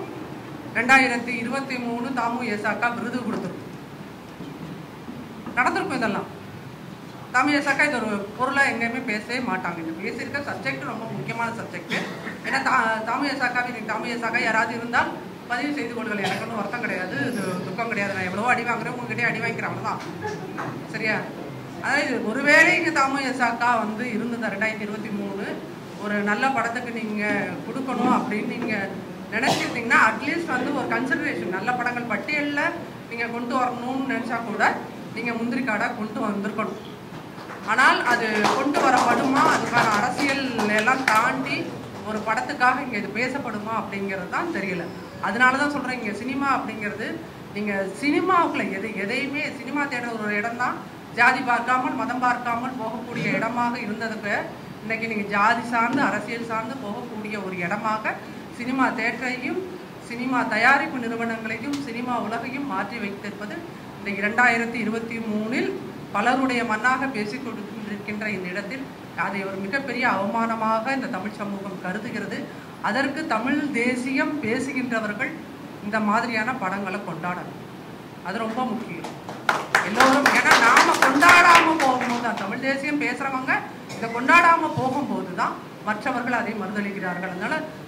2023 தாமு ஏசாக்கா விருது கொடுத்துருக்கும், நடந்திருக்கும். இதெல்லாம் தாமு ஏசாக்கா இது ஒரு பொருளா எங்கேயுமே பேசவே மாட்டாங்க. இந்த பேசியிருக்க சப்ஜெக்ட் ரொம்ப முக்கியமான சப்ஜெக்ட். ஏன்னா தாமு ஏசாக்கா யாராவது இருந்தால் பதிவு செய்து கொள்ளுங்கள். எனக்கு ஒன்றும் வருத்தம் கிடையாது, இது துக்கம் கிடையாது. நான் எவ்வளவோ அடி வாங்குறேன், உங்ககிட்டே அடி வாங்கிக்கிறேன், அவ்வளோதான். சரியா? அதாவது ஒருவேளை இங்கே தாமு ஏசாக்கா வந்து இருந்தது 2023 ஒரு நல்ல படத்துக்கு நீங்க கொடுக்கணும் அப்படின்னு நீங்க நினைச்சிருந்தீங்கன்னா அட்லீஸ்ட் வந்து ஒரு கன்சிடரேஷன் நல்ல படங்கள் பட்டியலில் நீங்க கொண்டு வரணும்னு நினைச்சா கூட நீங்க முந்திரி காடா கொண்டு வந்திருக்கணும். ஆனால் அது கொண்டு வரப்படுமா, அதுக்கான அரசியல் எல்லாம் தாண்டி ஒரு படத்துக்காக இங்க இது பேசப்படுமா அப்படிங்கிறது தான் தெரியல. அதனாலதான் சொல்றேன், இங்க சினிமா அப்படிங்கிறது நீங்க சினிமாவுக்குள்ள எதையுமே சினிமா தேடுற ஒரு இடம் தான் ஜாதி பார்க்காமல் மதம் பார்க்காமல் போகக்கூடிய இடமாக இருந்ததுக்கு இன்னைக்கு நீங்க ஜாதி சார்ந்து அரசியல் சார்ந்து போகக்கூடிய ஒரு இடமாக சினிமா தேட்டரையும் சினிமா தயாரிப்பு நிறுவனங்களையும் சினிமா உலகையும் மாற்றி வைத்திருப்பது இந்த 2023 பலருடைய மண்ணாக பேசிக் கொண்டிருக்கின்ற இந்த இடத்தில் அதை ஒரு மிகப்பெரிய அவமானமாக இந்த தமிழ் சமூகம் கருதுகிறது. அதற்கு தமிழ் தேசியம் பேசுகின்றவர்கள் இந்த மாதிரியான படங்களை கொண்டாடணும். அது ரொம்ப முக்கியம். எல்லோரும் ஏன்னா நாம கொண்டாடாம போகும்போது தான் தமிழ் தேசியம் பேசுறவங்க இதை கொண்டாடாம போகும்போது தான் மற்றவர்கள் அதை மறுதளிக்கிறார்கள். அதனால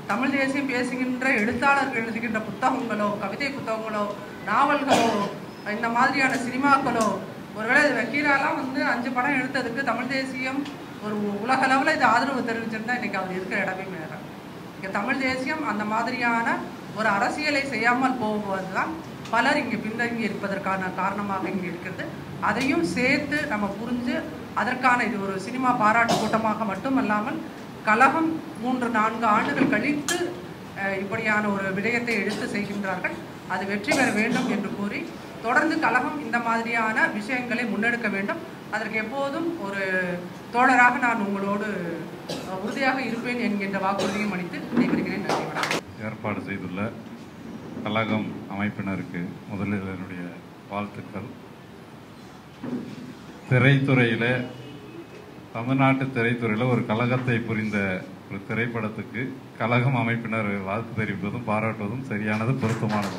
தமிழ் தேசியம் பேசுகின்ற எழுத்தாளர்கள் எழுதுகின்ற புத்தகங்களோ, கவிதை புத்தகங்களோ, நாவல்களோ, இந்த மாதிரியான சினிமாக்களோ, ஒருவேளை இது வக்கீலாலாம் 5 படம் எடுத்ததுக்கு தமிழ் தேசியம் ஒரு உலகளவில் இது ஆதரவு தெரிவிச்சிருந்தா இன்றைக்கி அவர் இருக்கிற இடமே வேறு. இங்கே தமிழ் தேசியம் அந்த மாதிரியான ஒரு அரசியலை செய்யாமல் போகும்போது தான் பலர் இங்கே பின்தங்கி இருப்பதற்கான காரணமாக இங்கே இருக்கிறது. அதையும் சேர்த்து நம்ம புரிஞ்சு அதற்கான இது ஒரு சினிமா பாராட்டு கூட்டமாக மட்டுமல்லாமல் கழகம் 3-4 ஆண்டுகள் கழித்து இப்படியான ஒரு விடயத்தை எடுத்து செய்கின்றார்கள். அது வெற்றி பெற வேண்டும் என்று கூறி தொடர்ந்து கழகம் இந்த மாதிரியான விஷயங்களை முன்னெடுக்க வேண்டும். அதற்கு எப்போதும் ஒரு தோழராக நான் உங்களோடு உறுதியாக இருப்பேன் என்கின்ற வாக்குறுதியும் அளித்து விடைபெறுகிறேன். நன்றி, வணக்கம். ஏற்பாடு செய்துள்ள கழகம் அமைப்பினருக்கு முதலில் என்னுடைய வாழ்த்துக்கள். திரைத்துறையில், தமிழ்நாட்டு திரைத்துறையில் ஒரு கழகத்தை புரிந்த ஒரு திரைப்படத்துக்கு கழகம் அமைப்பினர் வாழ்த்து தெரிவிப்பதும் பாராட்டுவதும் சரியானது, பொருத்தமானது.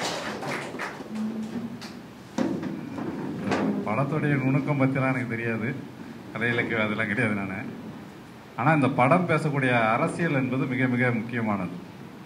படத்துடைய நுணுக்கம் பற்றிலாம் எனக்கு தெரியாது, கலை இலக்கியம் அதெல்லாம் கிடையாது நான். ஆனால் இந்த படம் பேசக்கூடிய அரசியல் என்பது மிக மிக முக்கியமானது.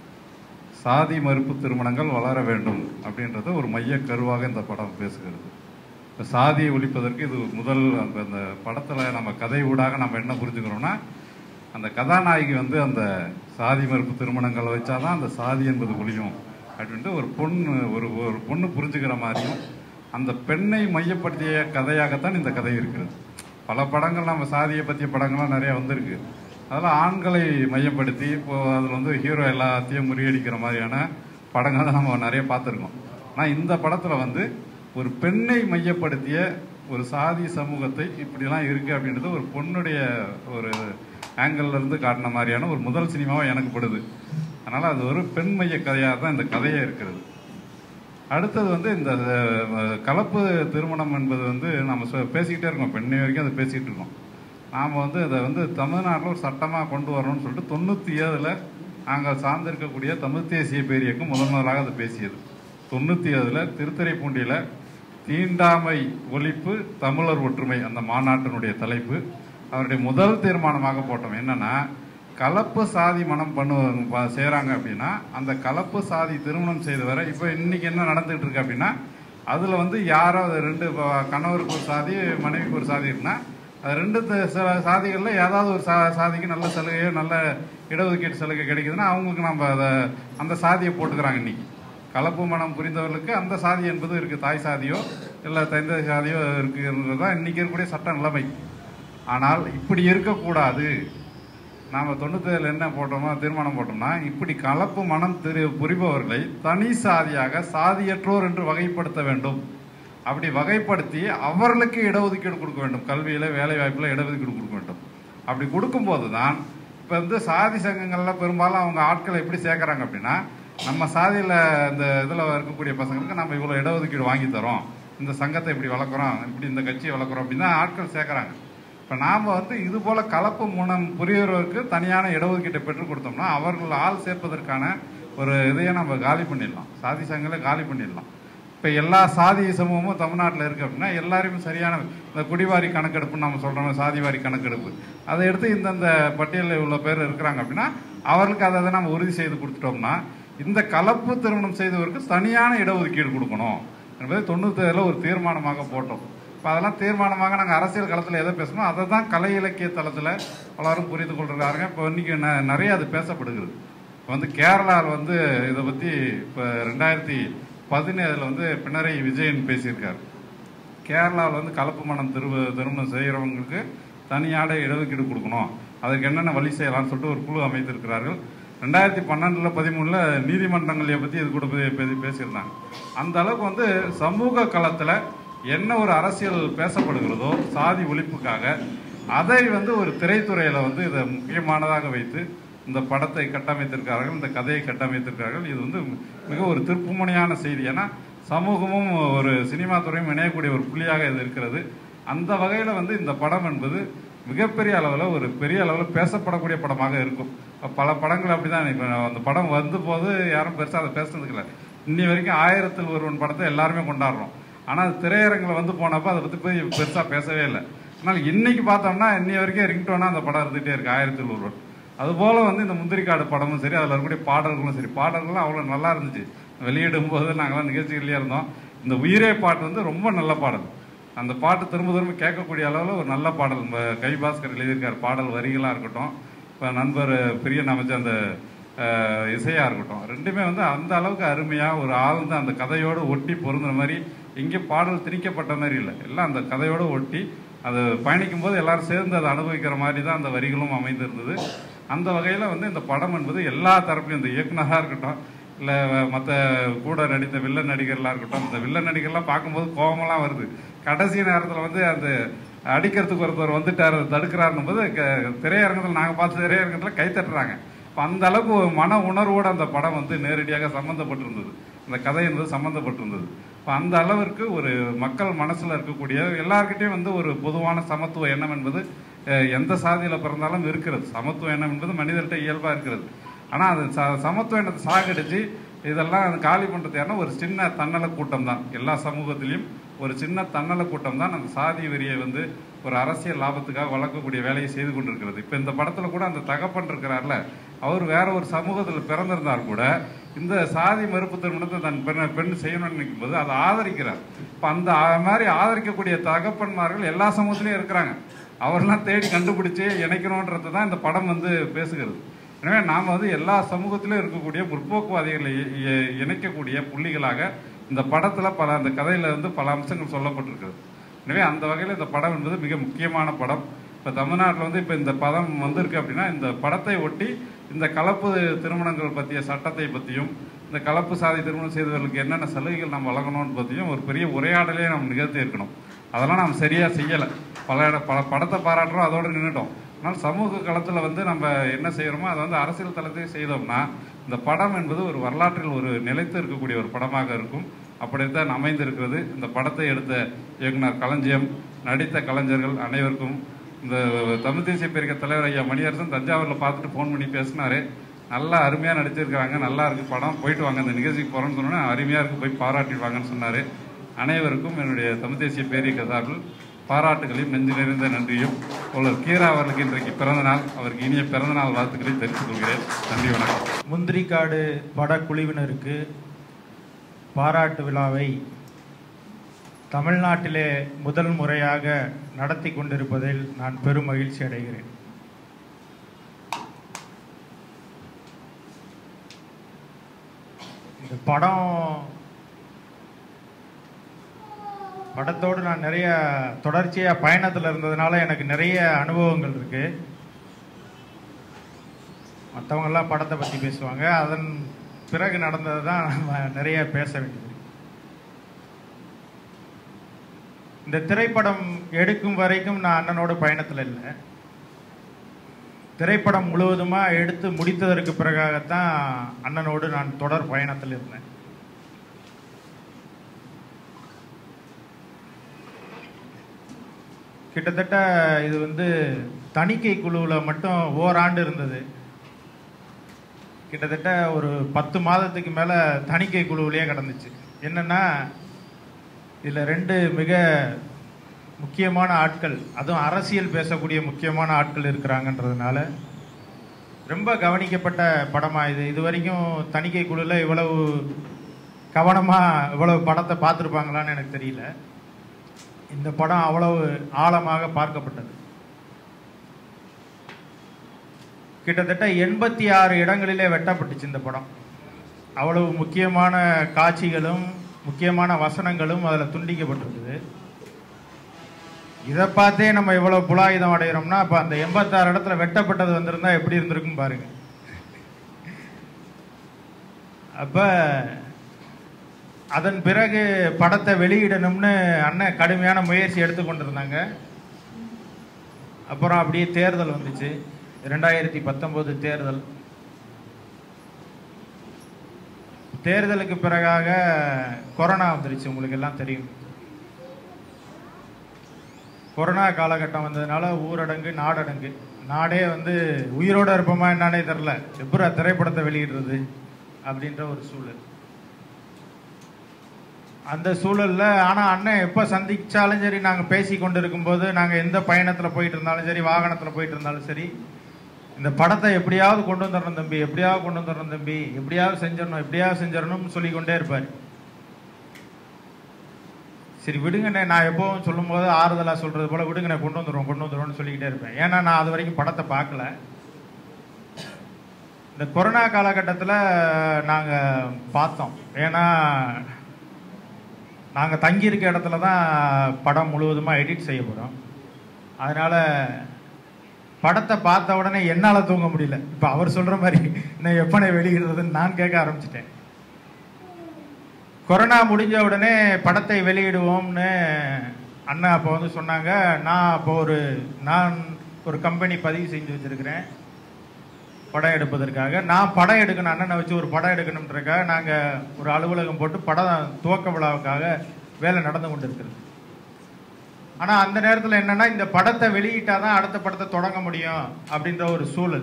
சாதி மறுப்பு திருமணங்கள் வளர வேண்டும் அப்படின்றத ஒரு மைய கருவாக இந்த படம் பேசுகிறது. இப்போ சாதியை ஒழிப்பதற்கு இது முதல் அந்த படத்தில் நம்ம கதை ஊடாக நம்ம என்ன புரிஞ்சுக்கிறோம்னா, அந்த கதாநாயகி அந்த சாதி மறுப்பு திருமணங்களை வச்சாதான் அந்த சாதி என்பது ஒழியும் அப்படின்ட்டு ஒரு பொண்ணு புரிஞ்சுக்கிற மாதிரியும் அந்த பெண்ணை மையப்படுத்திய கதையாகத்தான் இந்த கதை இருக்கிறது. பல படங்கள் நம்ம சாதியை பற்றிய படங்கள்லாம் நிறையா வந்திருக்கு. அதில் ஆண்களை மையப்படுத்தி இப்போது அதில் ஹீரோ எல்லாத்தையும் முறியடிக்கிற மாதிரியான படங்கள் தான் நம்ம நிறைய பார்த்துருக்கோம். ஆனால் இந்த படத்தில் ஒரு பெண்ணை மையப்படுத்திய ஒரு சாதி சமூகத்தை இப்படிலாம் இருக்குது அப்படின்றது ஒரு பொண்ணுடைய ஒரு ஆங்கிள்லேருந்து காட்டின மாதிரியான ஒரு முதல் சினிமாவாக எனக்கு படுது. அதனால் அது ஒரு பெண் மைய கதையாக தான் இந்த கதையே இருக்கிறது. அடுத்தது இந்த கலப்பு திருமணம் என்பது நம்ம பேசிக்கிட்டே இருக்கோம், பெண்ணை வரைக்கும் அதை பேசிக்கிட்டு இருக்கோம். நாம் இதை தமிழ்நாட்டில் ஒரு சட்டமாக கொண்டு வரணும்னு சொல்லிட்டு 97 நாங்கள் சார்ந்திருக்கக்கூடிய தமிழ் தேசிய பேரியக்கம் முதலாக அதை பேசியது. 97 திருத்துறைப்பூண்டியில் தீண்டாமை ஒழிப்பு தமிழர் ஒற்றுமை அந்த மாநாட்டினுடைய தலைப்பு அவருடைய முதல் தீர்மானமாக போட்டோம். என்னன்னா, கலப்பு சாதி மனம் செய்கிறாங்க அப்படின்னா அந்த கலப்பு சாதி திருமணம் செய்து வர இப்போ இன்னைக்கு என்ன நடந்துகிட்டு இருக்கு அப்படின்னா, அதில் யாரோ 2 கணவருக்கு ஒரு சாதி மனைவிக்கு ஒரு சாதி இருக்குன்னா அது 2 சாதிகளில் ஏதாவது ஒரு சாதிக்கு நல்ல சலுகையோ நல்ல இடஒதுக்கீட்டு சலுகை கிடைக்குதுன்னா அவங்களுக்கு நம்ம அந்த சாதியை போட்டுக்கிறாங்க. இன்னைக்கு கலப்பு மனம் புரிந்தவர்களுக்கு அந்த சாதி என்பது இருக்குது, தாய் சாதியோ இல்லை தைந்த சாதியோ இருக்குன்றது தான் இன்றைக்கி இருக்கக்கூடிய சட்ட நிலைமை. ஆனால் இப்படி இருக்கக்கூடாது. நாம் 97 என்ன போட்டோமோ தீர்மானம் போட்டோம்னா, இப்படி கலப்பு மனம் புரிபவர்களை தனி சாதியாக சாதியற்றோர் என்று வகைப்படுத்த வேண்டும். அப்படி வகைப்படுத்தி அவர்களுக்கு இடஒதுக்கீடு கொடுக்க வேண்டும், கல்வியில் வேலை வாய்ப்பில் இடஒதுக்கீடு கொடுக்க வேண்டும். அப்படி கொடுக்கும்போது தான் இப்போ சாதி சங்கங்களில் பெரும்பாலும் அவங்க ஆட்களை எப்படி சேர்க்குறாங்க அப்படின்னா, நம்ம சாதியில் இந்த இதில் இருக்கக்கூடிய பசங்களுக்கு நம்ம இவ்வளோ இடஒதுக்கீடு வாங்கி தரோம், இந்த சங்கத்தை இப்படி வளர்க்குறோம், இப்படி இந்த கட்சியை வளர்க்குறோம் அப்படின்னு தான் ஆட்கள் சேர்க்குறாங்க. இப்போ நாம் இது போல் கலப்பு மனம் புரியவர்களுக்கு தனியான இடஒதுக்கீட்டை பெற்றுக் கொடுத்தோம்னா அவர்கள் ஆள் சேர்ப்பதற்கான ஒரு இதையே நம்ம காலி பண்ணிடலாம், சாதி சங்கங்களை காலி பண்ணிடலாம். இப்போ எல்லா சாதி சமூகமும் தமிழ்நாட்டில் இருக்குது அப்படின்னா எல்லாருமே சரியான இந்த குடிவாரி கணக்கெடுப்புன்னு நம்ம சொல்கிறோம், சாதிவாரி கணக்கெடுப்பு, அதை எடுத்து இந்தந்த பட்டியலில் இவ்வளோ பேர் இருக்கிறாங்க அப்படின்னா அவர்களுக்கு அதை நம்ம உறுதி செய்து கொடுத்துட்டோம்னா இந்த கலப்பு திருமணம் செய்தவருக்கு தனியான இடஒதுக்கீடு கொடுக்கணும் என்பதை 97 ஒரு தீர்மானமாக போட்டோம். இப்போ அதெல்லாம் தீர்மானமாக நாங்கள் அரசியல் களத்தில் எதை பேசணும் அதை தான் கலை இலக்கிய தளத்தில் எல்லாரும் புரிந்து கொள்கிறாருங்க. இப்போ இன்றைக்கி நிறைய அது பேசப்படுகிறது. இப்போ கேரளாவில் இதை பற்றி இப்போ 2017 பினராயி விஜயன் பேசியிருக்கார். கேரளாவில் கலப்பு மனம் திருமணம் செய்கிறவங்களுக்கு தனியாட இடஒதுக்கீடு கொடுக்கணும், அதுக்கு என்னென்ன வழி செய்யலாம்னு சொல்லிட்டு ஒரு குழு அமைத்திருக்கிறார்கள். 2012, 13 நீதிமன்றங்களை பற்றி இது கூட பேசியிருந்தாங்க. அந்த அளவுக்கு சமூக களத்தில் என்ன ஒரு அரசியல் பேசப்படுகிறதோ சாதி ஒழிப்புக்காக அதை ஒரு திரைத்துறையில் இதை முக்கியமானதாக வைத்து இந்த படத்தை கட்டமைத்திருக்கிறார்கள், இந்த கதையை கட்டமைத்திருக்கிறார்கள். இது மிக ஒரு திருப்புமுனையான செய்தி. ஏன்னா சமூகமும் ஒரு சினிமா துறையும் இணையக்கூடிய ஒரு புள்ளியாக இது இருக்கிறது. அந்த வகையில் இந்த படம் என்பது மிகப்பெரிய அளவில் ஒரு பெரிய அளவில் பேசப்படக்கூடிய படமாக இருக்கும். பல படங்கள் அப்படி தான். இப்போ அந்த படம் போது யாரும் பெருசாக அதை பேசுறதுக்கு இல்லை. இன்னி வரைக்கும் 1000ல் ஒருவன் படத்தை எல்லாருமே கொண்டாடுறோம். ஆனால் அது திரையரங்கில் போனப்போ அதை பற்றி போய் பெருசாக பேசவே இல்லை. ஆனால் இன்னைக்கு பார்த்தோம்னா இன்னி வரைக்கும் ரிங்டோனா அந்த படம் இருந்துகிட்டே இருக்கு, 1000ல் ஒருவன். அதுபோல் வந்து இந்த முந்திரிக்காடு படமும் சரி, அதில் இருக்கக்கூடிய பாடல்களும் சரி, பாடல்களும் அவ்வளோ நல்லா இருந்துச்சு. வெளியிடும் போது நாங்களாம் நிகழ்ச்சிகள்லேயே இருந்தோம். இந்த உயிரே பாட்டு வந்து ரொம்ப நல்ல பாடல். அந்த பாட்டு திரும்ப திரும்ப கேட்கக்கூடிய அளவில் ஒரு நல்ல பாடல். கைபாஸ்கர் எழுதியிருக்கார். பாடல் வரிகளாக இருக்கட்டும், இப்போ நண்பர் பிரியன் அமைச்ச அந்த இசையாக இருக்கட்டும், ரெண்டுமே வந்து அந்த அளவுக்கு அருமையாக ஒரு ஆழ்ந்து அந்த கதையோடு ஒட்டி பொருந்துற மாதிரி, எங்கேயும் பாடல் திணிக்கப்பட்ட மாதிரி இல்லை. எல்லாம் அந்த கதையோடு ஒட்டி அது பயணிக்கும் போது எல்லாரும் சேர்ந்து அதை அனுபவிக்கிற மாதிரி தான் அந்த வரிகளும் அமைந்திருந்தது. அந்த வகையில் வந்து இந்த படம் என்பது எல்லா தரப்புலையும், இந்த இயக்குனராக இருக்கட்டும், இல்லை மற்ற கூட நடித்த வில்லன் நடிகர்லாம் இருக்கட்டும், இந்த வில்லன் நடிகர்லாம் பார்க்கும்போது கோபமெல்லாம் வருது. கடைசி நேரத்தில் வந்து அந்த அடிக்கிறதுக்கு ஒருத்தர் வந்துட்டார், தடுக்கிறாருன்னும் போது திரையரங்கத்தில் நாங்கள் பார்த்த திரையரங்கத்தில் கை தட்டுறாங்க. இப்போ அந்த அளவுக்கு ஒரு மன உணர்வோடு அந்த படம் வந்து நேரடியாக சம்மந்தப்பட்டிருந்தது, அந்த கதை என்பது சம்மந்தப்பட்டிருந்தது. இப்போ அந்த அளவிற்கு ஒரு மக்கள் மனசில் இருக்கக்கூடிய எல்லார்கிட்டையும் வந்து ஒரு பொதுவான சமத்துவ எண்ணம் என்பது எந்த சாதியில் பிறந்தாலும் இருக்கிறது. சமத்துவ எண்ணம் என்பது மனிதர்கிட்ட இயல்பாக இருக்கிறது. ஆனால் அது சமத்துவ எண்ணத்தை சாகடிச்சு இதெல்லாம் காலி பண்ணுறது யாருன்னா ஒரு சின்ன தன்னல கூட்டம் தான். எல்லா சமூகத்திலையும் ஒரு சின்ன தன்னல கூட்டம் தான் அந்த சாதி வெறியை வந்து ஒரு அரசியல் லாபத்துக்காக வளர்க்கக்கூடிய வேலையை செய்து கொண்டிருக்கிறது. இப்போ இந்த படத்தில் கூட அந்த தகப்பன் இருக்கிறார்ல, அவர் வேற ஒரு சமூகத்தில் பிறந்திருந்தால் கூட இந்த சாதி மறுப்பு திருமணத்தை தன் பெண் செய்யணும்னு நினைக்கும் போது அதை ஆதரிக்கிறார். இப்போ அந்த மாதிரி ஆதரிக்கக்கூடிய தகப்பன்மார்கள் எல்லா சமூகத்திலையும் இருக்கிறாங்க. அவரெல்லாம் தேடி கண்டுபிடிச்சி இணைக்கணுன்றது தான் இந்த படம் வந்து பேசுகிறது. எனவே நாம் வந்து எல்லா சமூகத்திலும் இருக்கக்கூடிய முற்போக்குவாதிகளை இணைக்கக்கூடிய புள்ளிகளாக இந்த படத்தில் அந்த கதையில் வந்து பல அம்சங்கள் சொல்லப்பட்டிருக்கிறது. எனவே அந்த வகையில் இந்த படம் என்பது மிக முக்கியமான படம். இப்போ தமிழ்நாட்டில் வந்து இப்போ இந்த படம் வந்திருக்கு அப்படின்னா, இந்த படத்தை ஒட்டி இந்த கலப்பு திருமணங்கள் பற்றிய சட்டத்தை பற்றியும், இந்த கலப்பு சாதி திருமணம் செய்தவர்களுக்கு என்னென்ன சலுகைகள் நம்ம வழங்கணும்னு பற்றியும் ஒரு பெரிய உரையாடலே நம்ம நிகழ்த்தி இருக்கணும். அதெல்லாம் நம்ம சரியாக செய்யலை. பல படத்தை பாராட்டுறோம், அதோடு நின்றுட்டோம். ஆனால் சமூக களத்தில் வந்து நம்ம என்ன செய்கிறோமோ அதை வந்து அரசியல் தளத்தில் செய்தோம்னா இந்த படம் என்பது ஒரு வரலாற்றில் ஒரு நிலைத்து இருக்கக்கூடிய ஒரு படமாக இருக்கும். அப்படித்தான் அமைந்திருக்கிறது. இந்த படத்தை எடுத்த இயக்குனர் களஞ்சியம், நடித்த கலைஞர்கள் அனைவருக்கும், இந்த தமிழ் தேசிய பேரியக்க தலைவர் ஐயா மணியரசன் தஞ்சாவூரில் பார்த்துட்டு ஃபோன் பண்ணி பேசினாரு. நல்லா அருமையாக நடிச்சிருக்கிறாங்க, நல்லா இருக்குது படம், போயிட்டு வாங்க, இந்த நிகழ்ச்சிக்கு போகிறோன்னு சொன்னோன்னே அருமையாக இருக்குது, போய் பாராட்டிடுவாங்கன்னு சொன்னார். அனைவருக்கும் என்னுடைய தமிழ் தேசிய பேரியக்க சார்பில் பாராட்டுகளையும் நெஞ்சு நிறைந்த நன்றியும். தோழர் கீரா அவர்களுக்கு இன்றைக்கு பிறந்தநாள், அவருக்கு இனிய பிறந்தநாள் வாழ்த்துக்களை தெரிவித்துக் கொள்கிறேன். நன்றி, வணக்கம். முந்திரிக்காடு படக்குழுவினருக்கு பாராட்டு விழாவை தமிழ்நாட்டிலே முதல் முறையாக நடத்தி கொண்டிருப்பதில் நான் பெரும் மகிழ்ச்சி அடைகிறேன். இந்த படத்தோடு நான் நிறைய தொடர்ச்சியாக பயணத்தில் இருந்ததுனால எனக்கு நிறைய அனுபவங்கள் இருக்கு. மற்றவங்கெல்லாம் படத்தை பற்றி பேசுவாங்க, அதன் பிறகு நடந்தது தான் நம்ம நிறைய பேச வேண்டியது. இந்த திரைப்படம் எடுக்கும் வரைக்கும் நான் அண்ணனோட பயணத்தில் இல்லை. திரைப்படம் முழுவதுமாக எடுத்து முடித்ததற்கு பிறகாகத்தான் அண்ணனோடு நான் தொடர் பயணத்தில் இருந்தேன். கிட்டத்தட்ட இது வந்து தணிக்கை குழுவில் மட்டும் ஓராண்டு இருந்தது. கிட்டத்தட்ட ஒரு 10 மாதத்துக்கு மேலே தணிக்கை குழுவிலேயே கிடந்துச்சு. என்னென்னா இதில் 2 மிக முக்கியமான ஆட்கள், அதுவும் அரசியல் பேசக்கூடிய முக்கியமான ஆட்கள் இருக்கிறாங்கன்றதுனால ரொம்ப கவனிக்கப்பட்ட படமாக இது வரைக்கும் தணிக்கை குழுவில் இவ்வளவு கவனமாக இவ்வளவு படத்தை பார்த்துருப்பாங்களான்னு எனக்கு தெரியல. இந்த படம் அவ்வளவு ஆழமாக பார்க்கப்பட்டது. கிட்டத்தட்ட 86 இடங்களிலே வெட்டப்பட்டுச்சு இந்த படம். அவ்வளவு முக்கியமான காட்சிகளும் முக்கியமான வசனங்களும் அதில் துண்டிக்கப்பட்டிருக்குது. இதை பார்த்தே நம்ம இவ்வளவு புலாயுதம் அடைகிறோம்னா அப்போ அந்த 86 இடத்துல வெட்டப்பட்டது வந்திருந்தா எப்படி இருந்திருக்கும் பாருங்க. அப்போ அதன் பிறகு படத்தை வெளியிடணும்னு அண்ணன் கடுமையான முயற்சி எடுத்து கொண்டிருந்தாங்க. அப்புறம் அப்படியே தேர்தல் வந்துச்சு, 2019 தேர்தல். தேர்தலுக்கு பிறகாக கொரோனா வந்துருச்சு, உங்களுக்கு எல்லாம் தெரியும். கொரோனா காலகட்டம் வந்ததுனால ஊரடங்கு, நாடடங்கு. நாடே வந்து உயிரோட இருப்போமா என்னன்னே தெரில, எப்படா திரைப்படத்தை வெளியிடுறது அப்படின்ற ஒரு சூழல். அந்த சூழலில் ஆனால் அண்ணன் எப்போ சந்திச்சாலும் சரி, நாங்கள் பேசி கொண்டு இருக்கும்போது, நாங்கள் எந்த பயணத்தில் போயிட்டு இருந்தாலும் சரி, வாகனத்தில் போயிட்டு இருந்தாலும் சரி, இந்த படத்தை எப்படியாவது கொண்டு வந்துடணும் தம்பி, எப்படியாவது கொண்டு வந்துடணும் தம்பி, எப்படியாவது செஞ்சிடணும், எப்படியாவது செஞ்சிடணும்னு சொல்லிக்கொண்டே இருப்பார். சரி விடுங்கண்ணே, நான் எப்போவும் சொல்லும் போது ஆறுதலாக சொல்றது போல விடுங்கண்ணே, கொண்டு வந்துடுவோம்னு சொல்லிக்கிட்டே இருப்பேன். ஏன்னா நான் அது வரைக்கும் படத்தை பார்க்கல. இந்த கொரோனா காலகட்டத்தில் நாங்கள் பார்த்தோம். ஏன்னா நாங்கள் தங்கியிருக்க இடத்துல தான் படம் முழுவதுமாக எடிட் செய்ய போகிறோம். அதனால் படத்தை பார்த்த உடனே என்னால் தூங்க முடியல. இப்போ அவர் சொல்கிற மாதிரி நான் எப்போ வெளியிடுறதுன்னு நான் கேட்க ஆரம்பிச்சிட்டேன். கொரோனா முடிஞ்ச உடனே படத்தை வெளியிடுவோம்னு அண்ணா அப்போ வந்து சொன்னாங்க. நான் ஒரு கம்பெனி பதிவு செஞ்சு வச்சுருக்கிறேன் படம் எடுப்பதற்காக. நான் படம் எடுக்கணும், அண்ணனை வச்சு ஒரு படம் எடுக்கணுன்றதுக்காக நாங்கள் ஒரு அலுவலகம் போட்டு படம் துவக்க விழாவுக்காக வேலை நடந்து கொண்டு இருக்கிறது. ஆனால் அந்த நேரத்தில் என்னன்னா, இந்த படத்தை வெளியிட்டாதான் அடுத்த படத்தை தொடங்க முடியும் அப்படின்ற ஒரு சூழல்.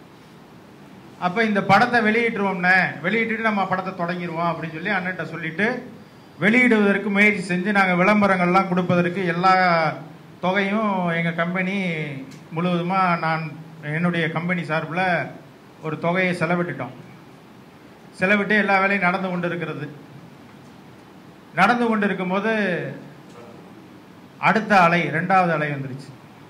அப்போ இந்த படத்தை வெளியிட்டுருவோம்னே, வெளியிட்டு நம்ம படத்தை தொடங்கிடுவோம் அப்படின்னு சொல்லி அண்ணன்ட்ட சொல்லிட்டு வெளியிடுவதற்கு முயற்சி செஞ்சு நாங்கள் விளம்பரங்கள்லாம் கொடுப்பதற்கு எல்லா தொகையும் எங்கள் கம்பெனி முழுவதுமாக நான் என்னுடைய கம்பெனி சார்பில் ஒரு தொகையை செலவிட்டுட்டோம். செலவிட்டு எல்லா வேலையும் நடந்து கொண்டு இருக்கிறது. நடந்து கொண்டு இருக்கும்போது அடுத்த அலை, 2வது அலை வந்துருச்சு.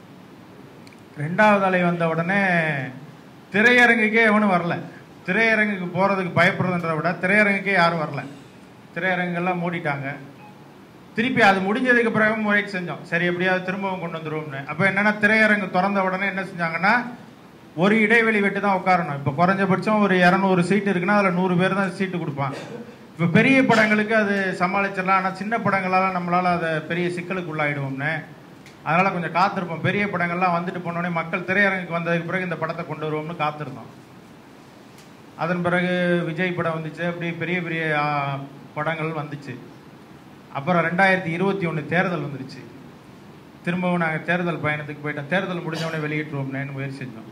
2வது அலை வந்த உடனே திரையரங்குக்கே எவனும் வரல. திரையரங்குக்கு போகிறதுக்கு பயப்படுறதுன்றத விட திரையரங்குக்கே யாரும் வரல. திரையரங்கெல்லாம் மூடிட்டாங்க. திருப்பி அது முடிஞ்சதுக்கு பிறகு முயற்சி செஞ்சோம், சரி எப்படியாவது திரும்பவும் கொண்டு வந்துடுவோம்னு. அப்போ என்னன்னா, திரையரங்கு திறந்த உடனே என்ன செஞ்சாங்கன்னா, ஒரு இடைவெளி விட்டு தான் உட்காரணும். இப்போ குறைஞ்சபட்சம் ஒரு 200 சீட்டு இருக்குன்னா அதில் 100 பேர் தான் சீட்டு கொடுப்பான். இப்போ பெரிய படங்களுக்கு அது சமாளிச்சிடலாம். ஆனால் சின்ன படங்களால் நம்மளால் அதை பெரிய சிக்கலுக்கு உள்ளாயிடுவோம்னு, அதனால் கொஞ்சம் காத்திருப்போம். பெரிய படங்கள்லாம் வந்துட்டு போனோடனே மக்கள் திரையரங்குக்கு வந்ததுக்கு பிறகு இந்த படத்தை கொண்டு வருவோம்னு காத்திருந்தோம். அதன் பிறகு விஜய் படம் வந்துச்சு, அப்படி பெரிய பெரிய படங்கள் வந்துச்சு. அப்புறம் 2021 தேர்தல் வந்துருச்சு. திரும்பவும் நாங்கள் தேர்தல் பயணத்துக்கு போயிட்டோம். தேர்தல் முடிஞ்சவொடனே வெளியிட்டுருவோம்னு முயற்சி செஞ்சோம்.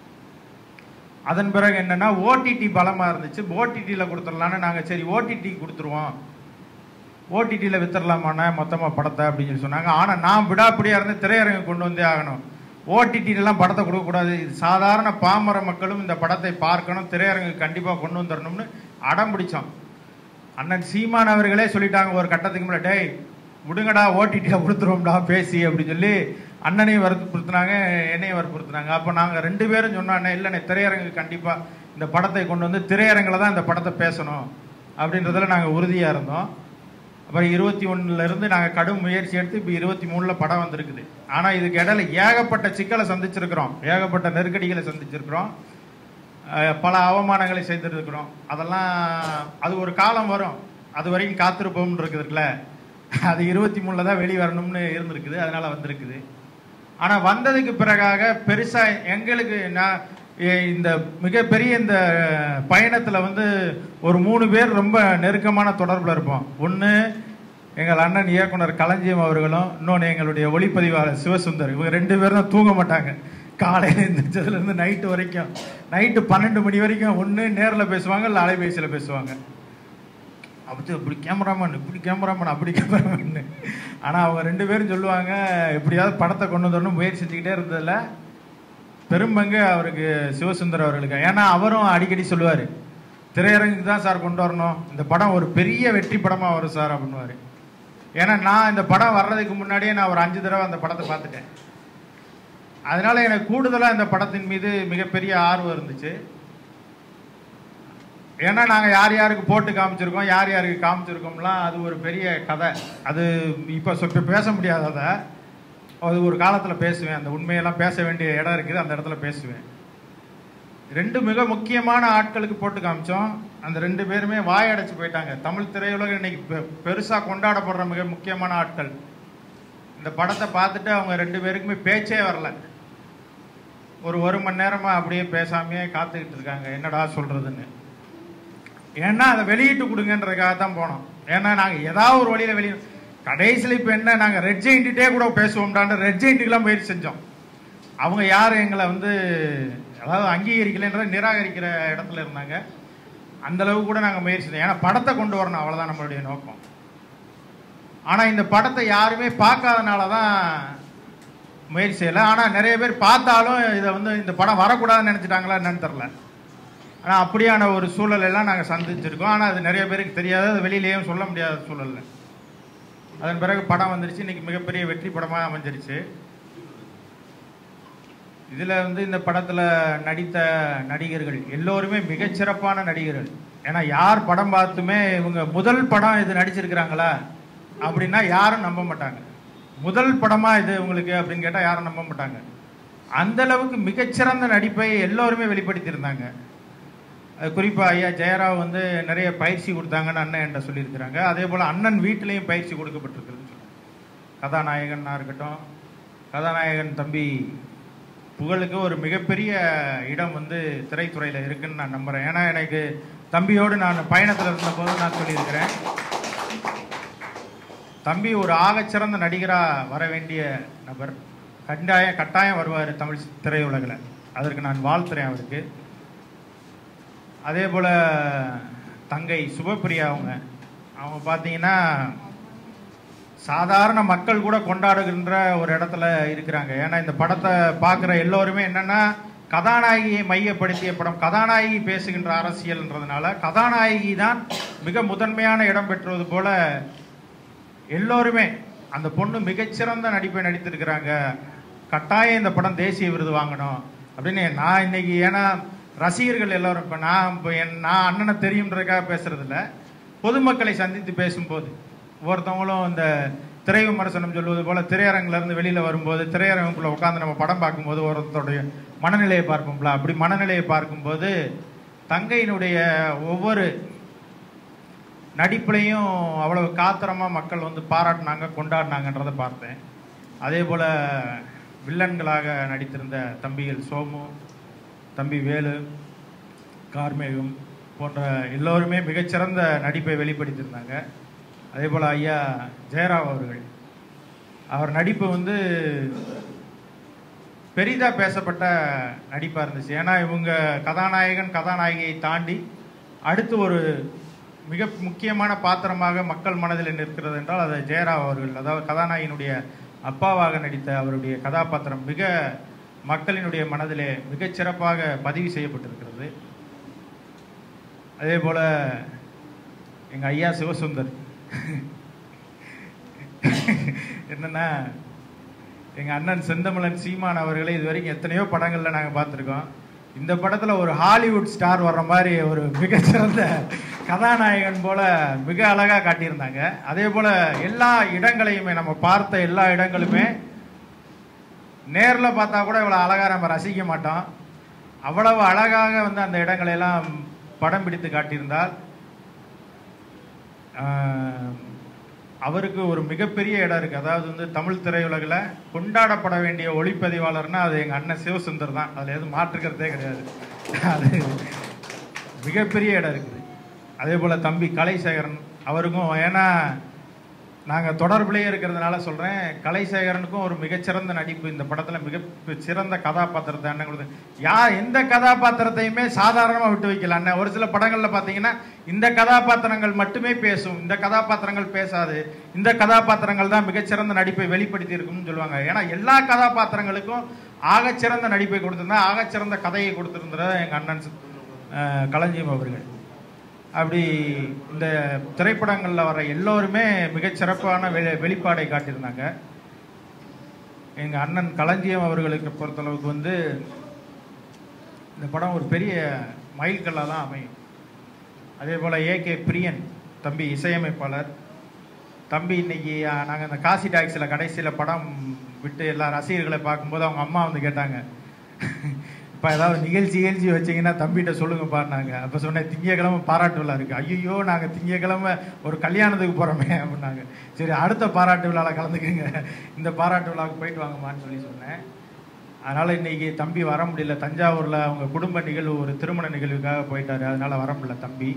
அதன் பிறகு என்னன்னா, ஓடிடி பலமாக இருந்துச்சு. ஓடிடியில் கொடுத்துடலான்னு நாங்கள் சரி ஓடிடி கொடுத்துருவோம், ஓடிடியில் வித்துடலாமாண்ணா மொத்தமாக படத்தை அப்படின்னு சொல்லி சொன்னாங்க. ஆனால் நான் விடாப்பிடியாக இருந்து திரையரங்கு கொண்டு வந்தே ஆகணும். ஓடிடிலாம் படத்தை கொடுக்கக்கூடாது, சாதாரண பாமர மக்களும் இந்த படத்தை பார்க்கணும், திரையரங்கு கண்டிப்பாக கொண்டு வந்துடணும்னு அடம் பிடிச்சோம். அண்ணன் சீமான் அவர்களே சொல்லிட்டாங்க ஒரு கட்டத்துக்கு மேலே, டேய் விடுங்கடா ஓடிடியில் கொடுத்துருவோம்டா பேசி அப்படின்னு சொல்லி அண்ணனையும் வற்புறுத்தினாங்க, என்னையும் வற்புறுத்தினாங்க. அப்போ நாங்கள் 2 பேரும் சொன்னோன்னே, இல்லைண்ணே திரையரங்கு கண்டிப்பாக இந்த படத்தை கொண்டு வந்து திரையரங்கில் தான் இந்த படத்தை பேசணும் அப்படின்றதுல நாங்கள் உறுதியாக இருந்தோம். அப்புறம் 21 நாங்கள் கடும் முயற்சி எடுத்து இப்போ 23 படம் வந்திருக்குது. ஆனால் இதுக்கு இடையில ஏகப்பட்ட சிக்கலை சந்திச்சிருக்கிறோம், ஏகப்பட்ட நெருக்கடிகளை சந்திச்சிருக்கிறோம், பல அவமானங்களை செய்திருக்கிறோம். அதெல்லாம் அது ஒரு காலம் வரும், அது வரைக்கும் காத்திருப்போம்னு இருக்குதுல்ல. அது 23 தான் வெளியே வரணும்னு இருந்திருக்குது, அதனால வந்திருக்குது. ஆனால் வந்ததுக்கு பிறகாக பெருசாக எங்களுக்கு இந்த மிகப்பெரிய இந்த பயணத்தில் வந்து ஒரு 3 பேர் ரொம்ப நெருக்கமான தொடர்பில் இருப்போம். ஒன்று எங்கள் அண்ணன் இயக்குனர் களஞ்சியம் அவர்களும், இன்னொன்று எங்களுடைய ஒளிப்பதிவாளர் சிவசுந்தர். இவங்க 2 பேரும் தான் தூங்க மாட்டாங்க. காலையில் எழுந்திரிச்சதுலேருந்து நைட்டு வரைக்கும், நைட்டு 12 மணி வரைக்கும் ஒன்று நேரில் பேசுவாங்க, இல்லை அலைபேசியில் பேசுவாங்க. அப்படி இப்படி கேமராமேன், இப்படி கேமராமேன், அப்படி கேமராமேன்னு. ஆனால் அவங்க 2 பேரும் சொல்லுவாங்க, எப்படியாவது படத்தை கொண்டு வந்துடணும் முயற்சி செஞ்சுக்கிட்டே இருந்ததில்ல. பெரும்பங்கு அவருக்கு சிவசுந்தர் அவர்களுக்கு. ஏன்னா அவரும் அடிக்கடி சொல்லுவார், திரையரங்குக்கு தான் சார் கொண்டு வரணும், இந்த படம் ஒரு பெரிய வெற்றி படமாக வரும் சார் அப்படின்னுவார். ஏன்னா நான் இந்த படம் வர்றதுக்கு முன்னாடியே நான் ஒரு 5 தடவை அந்த படத்தை பார்த்துட்டேன். அதனால எனக்கு கூடுதலாக இந்த படத்தின் மீது மிகப்பெரிய ஆர்வம் இருந்துச்சு. ஏன்னா நாங்கள் யார் யாருக்கு போட்டு காமிச்சிருக்கோம், யார் யாருக்கு காமிச்சிருக்கோம்லாம் அது ஒரு பெரிய கதை. அது இப்போ பேச முடியாததை அது ஒரு காலத்தில் பேசுவேன். அந்த உண்மையெல்லாம் பேச வேண்டிய இடம் இருக்குது, அந்த இடத்துல பேசுவேன். 2 மிக முக்கியமான ஆட்களுக்கு போட்டு காமிச்சோம். அந்த 2 பேருமே வாயடைச்சு போயிட்டாங்க. தமிழ் திரையுலகம் இன்னைக்கு பெருசாக கொண்டாடப்படுற மிக முக்கியமான ஆட்கள். இந்த படத்தை பார்த்துட்டு அவங்க 2 பேருக்குமே பேச்சே வரல. ஒரு மணி நேரமாக அப்படியே பேசாமையே காத்துக்கிட்டு இருக்காங்க, என்னடா சொல்கிறதுன்னு. ஏன்னா அதை வெளியிட்டு கொடுங்கன்றதுக்காக தான் போனோம். ஏன்னா நாங்கள் ஏதாவது ஒரு வழியில் கடைசியில் இப்போ என்ன, நாங்கள் ரெட் ஜெயின்ட்டே கூட பேசுவோம்டான்ற ரெட் ஜெயின்ட்டுக்கெல்லாம் முயற்சி செஞ்சோம். அவங்க யாரும் எங்களை வந்து அதாவது அங்கீகரிக்கலைன்ற நிராகரிக்கிற இடத்துல இருந்தாங்க. அந்தளவு கூட நாங்கள் முயற்சி செஞ்சோம். ஏன்னா படத்தை கொண்டு வரணும், அவ்வளோதான் நம்மளுடைய நோக்கம். ஆனால் இந்த படத்தை யாருமே பார்க்காதனால தான் முயற்சி செய்யலை. ஆனால் நிறைய பேர் பார்த்தாலும் இதை வந்து இந்த படம் வரக்கூடாதுன்னு நினச்சிட்டாங்களா என்னன்னு தெரில. ஆனால் அப்படியான ஒரு சூழல் எல்லாம் நாங்கள் சந்திச்சிருக்கோம். ஆனால் அது நிறைய பேருக்கு தெரியாது, அது வெளியிலேயும் சொல்ல முடியாத சூழல்ல. அதன் பிறகு படம் வந்துருச்சு, இன்னைக்கு மிகப்பெரிய வெற்றி படமாக அமைஞ்சிருச்சு. இதில் வந்து இந்த படத்தில் நடித்த நடிகர்கள் எல்லோருமே மிகச்சிறப்பான நடிகர்கள். ஏன்னா யார் படம் பார்த்துமே இவங்க முதல் படம் இது நடிச்சிருக்கிறாங்களா அப்படின்னா யாரும் நம்ப மாட்டாங்க. முதல் படமா இது உங்களுக்கு அப்படின்னு கேட்டால் யாரும் நம்ப மாட்டாங்க. அந்த அளவுக்கு மிகச்சிறந்த நடிப்பை எல்லோருமே வெளிப்படுத்தியிருந்தாங்க. குறிப்பாக ஐயா ஜெயராவ் வந்து நிறைய பயிற்சி கொடுத்தாங்கன்னு அண்ணன் என்கிட்ட சொல்லியிருக்கிறாங்க. அதே போல் அண்ணன் வீட்டிலையும் பயிற்சி கொடுக்கப்பட்டிருக்குதுன்னு சொல்லுவாங்க. கதாநாயகனாக இருக்கட்டும், கதாநாயகன் தம்பி புகழுக்கு ஒரு மிகப்பெரிய இடம் வந்து திரைத்துறையில் இருக்குன்னு நான் நம்புகிறேன். ஏன்னா எனக்கு தம்பியோடு நான் பயணத்தில் இருந்தபோது நான் சொல்லியிருக்கிறேன், தம்பி ஒரு ஆகச்சிறந்த நடிகராக வர வேண்டிய நபர், கட்டாயம் வருவார் தமிழ் திரையுலகில். அதற்கு நான் வாழ்த்துறேன் அவருக்கு. அதே போல் தங்கை சுபப்பிரியா அவங்க பார்த்தீங்கன்னா சாதாரண மக்கள் கூட கொண்டாடுகின்ற ஒரு இடத்துல இருக்கிறாங்க. ஏன்னா இந்த படத்தை பார்க்குற எல்லோருமே என்னென்னா கதாநாயகியை மையப்படுத்திய படம், கதாநாயகி பேசுகின்ற அரசியல்ன்றதுனால கதாநாயகி தான் மிக முதன்மையான இடம் பெற்றுவது போல எல்லோருமே அந்த பொண்ணு மிகச்சிறந்த நடிப்பை நடித்திருக்கிறாங்க, கட்டாயம் இந்த படம் தேசிய விருது வாங்கணும் அப்படின்னு நான் இன்னைக்கு, ஏன்னா ரசிகர்கள் எல்லோரும் இப்போ நான் அண்ணனை தெரியுன்றதுக்காக பேசுறதில்ல, பொதுமக்களை சந்தித்து பேசும்போது ஒவ்வொருத்தவங்களும் இந்த திரை விமர்சனம் சொல்வது போல திரையரங்கிலிருந்து வெளியில் வரும்போது திரையரங்குக்குள்ளே உட்காந்து நம்ம படம் பார்க்கும்போது ஒருத்தருடைய மனநிலையை பார்ப்போம்ல, அப்படி மனநிலையை பார்க்கும்போது தங்கையினுடைய ஒவ்வொரு நடிப்புலையும் அவ்வளவு காத்திரமாக மக்கள் வந்து பாராட்டினாங்க, கொண்டாடினாங்கன்றதை பார்த்தேன். அதே போல் வில்லன்களாக நடித்திருந்த தம்பிகள் சோமு, தம்பி வேலு, கார்மேகம் போன்ற எல்லோருமே மிகச்சிறந்த நடிப்பை வெளிப்படுத்தியிருந்தாங்க. அதே போல் ஐயா ஜெயராவ் அவர் நடிப்பு வந்து பெரிதாக பேசப்பட்ட நடிப்பாக இருந்துச்சு. ஏன்னா இவங்க கதாநாயகியை தாண்டி அடுத்து ஒரு மிக முக்கியமான பாத்திரமாக மக்கள் மனதில் நிற்கிறது என்றால் அது ஜெயராவ் அவர்கள். அதாவது கதாநாயகனுடைய அப்பாவாக நடித்த அவருடைய கதாபாத்திரம் மிக மக்களினுடைய மனதிலே மிகச் சிறப்பாக பதிவு செய்யப்பட்டிருக்கிறது. அதே போல் எங்கள் ஐயா சிவசுந்தர் என்னன்னா எங்கள் அண்ணன் செந்தமிழன் சீமான் அவர்களை இது வரைக்கும் எத்தனையோ படங்களில் நாங்கள் பார்த்துருக்கோம். இந்த படத்தில் ஒரு ஹாலிவுட் ஸ்டார் வர்ற மாதிரி ஒரு மிகச்சிறந்த கதாநாயகன் போல மிக அழகாக காட்டியிருந்தாங்க. அதே போல் எல்லா இடங்களையுமே நம்ம பார்த்த எல்லா இடங்களுமே நேரில் பார்த்தா கூட இவ்வளோ அழகாக நம்ம ரசிக்க மாட்டோம். அவ்வளவு அழகாக வந்து அந்த இடங்களெல்லாம் படம் பிடித்து காட்டியிருந்தால் அவருக்கு ஒரு மிகப்பெரிய இடம் இருக்குது. அதாவது வந்து தமிழ் திரையுலகில் கொண்டாடப்பட வேண்டிய ஒளிப்பதிவாளர்னா அது எங்கள் அண்ணன் சிவசுந்தர் தான், அதில் எதுவும் மாற்றுக்கிறதே கிடையாது. அது மிகப்பெரிய இடம் இருக்குது. அதே போல் தம்பி கலைசேகரன் அவருக்கும், ஏன்னா நாங்கள் தொடர்புலேயே இருக்கிறதுனால சொல்கிறேன், கலைசேகரனுக்கும் ஒரு மிகச்சிறந்த நடிப்பு இந்த படத்தில் மிக சிறந்த கதாபாத்திரத்தை அண்ணன் கொடுத்து எந்த கதாபாத்திரத்தையுமே சாதாரணமாக விட்டு வைக்கல அண்ணன். ஒரு சில படங்களில் பார்த்தீங்கன்னா இந்த கதாபாத்திரங்கள் மட்டுமே பேசும், இந்த கதாபாத்திரங்கள் பேசாது, இந்த கதாபாத்திரங்கள் தான் மிகச்சிறந்த நடிப்பை வெளிப்படுத்தி இருக்கும்னு சொல்லுவாங்க. ஏன்னா எல்லா கதாபாத்திரங்களுக்கும் ஆகச்சிறந்த நடிப்பை கொடுத்திருந்தா, ஆகச்சிறந்த கதையை கொடுத்திருந்த எங்கள் அண்ணன் களஞ்சியம் அவர்கள். அப்படி இந்த திரைப்படங்களில் வர எல்லோருமே மிகச்சிறப்பான வெளிப்பாடை காட்டியிருந்தாங்க. எங்கள் அண்ணன் களஞ்சியம் அவர்களுக்கு பொறுத்தளவுக்கு வந்து இந்த படம் ஒரு பெரிய மைல்கல்லாக தான் அமையும். அதே போல் ஏகே பிரியன் தம்பி இசையமைப்பாளர் தம்பி, இன்னைக்கு நாங்கள் இந்த காசி டாக்ஸில் கடைசியில் படம் விட்டு எல்லா ரசிகர்களை பார்க்கும்போது அவங்க அம்மா வந்து கேட்டாங்க, இப்போ ஏதாவது நிகழ்ச்சி வச்சிங்கன்னா தம்பிகிட்ட சொல்லுங்க பாருனாங்க. அப்போ சொன்னேன், திங்கக்கிழமை பாராட்டு விழா இருக்குது. ஐயோ நாங்கள் திங்கக்கிழமை ஒரு கல்யாணத்துக்கு போகிறோமே அப்படின்னாங்க. சரி அடுத்த பாராட்டு விழாவில் கலந்துக்குங்க, இந்த பாராட்டு விழாவுக்கு போயிட்டு வாங்கம்மான்னு சொன்னேன். அதனால் இன்றைக்கி தம்பி வர முடியல, தஞ்சாவூரில் அவங்க குடும்ப நிகழ்வு, ஒரு திருமண நிகழ்வுக்காக போயிட்டாரு, அதனால் வர முடியல தம்பி.